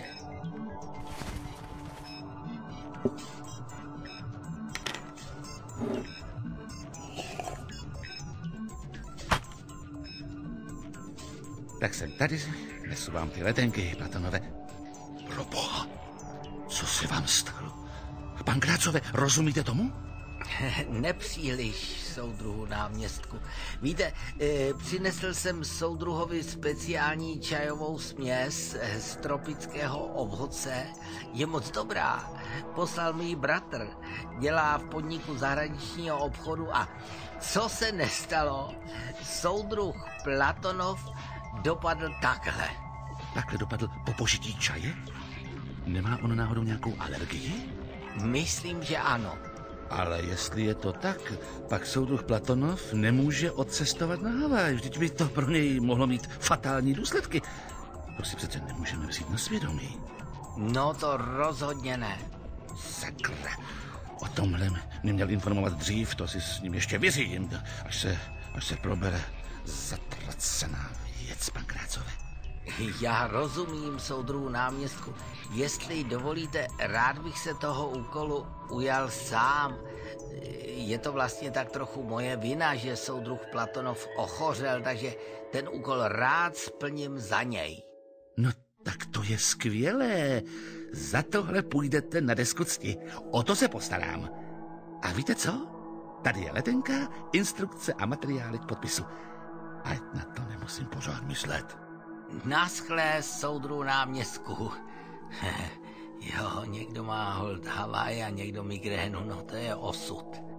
Tak jsem tady, nesu vám ty letenky, Platonové. Proboha, co se vám stalo? Pankrácové, rozumíte tomu? Nepříliš, soudruhu náměstku. Víte, e, přinesl jsem soudruhovi speciální čajovou směs z tropického ovoce. Je moc dobrá. Poslal mi ji bratr. Dělá v podniku zahraničního obchodu a co se nestalo? Soudruh Platonov dopadl takhle. Takhle dopadl po požití čaje? Nemá on náhodou nějakou alergii? Myslím, že ano. Ale jestli je to tak, pak soudruh Platonov nemůže odcestovat na Havaj. Vždyť by to pro něj mohlo mít fatální důsledky. To si přece nemůžeme vzít na svědomí. No to rozhodně ne. Sakra. O tomhle neměl informovat dřív, to si s ním ještě vyřídím, až se, až se probere zatracená věc, Pankrácové. Já rozumím, soudruhu náměstku. Jestli dovolíte, rád bych se toho úkolu ujal sám. Je to vlastně tak trochu moje vina, že soudruh Platonov ochořel, takže ten úkol rád splním za něj. No tak to je skvělé. Za tohle půjdete na desku cti. O to se postarám. A víte co? Tady je letenka, instrukce a materiály k podpisu. Ať na to nemusím pořád myslet. Naschlé, soudruhu náměstku. Jo, někdo má hold Havaj a někdo migrénu, no to je osud.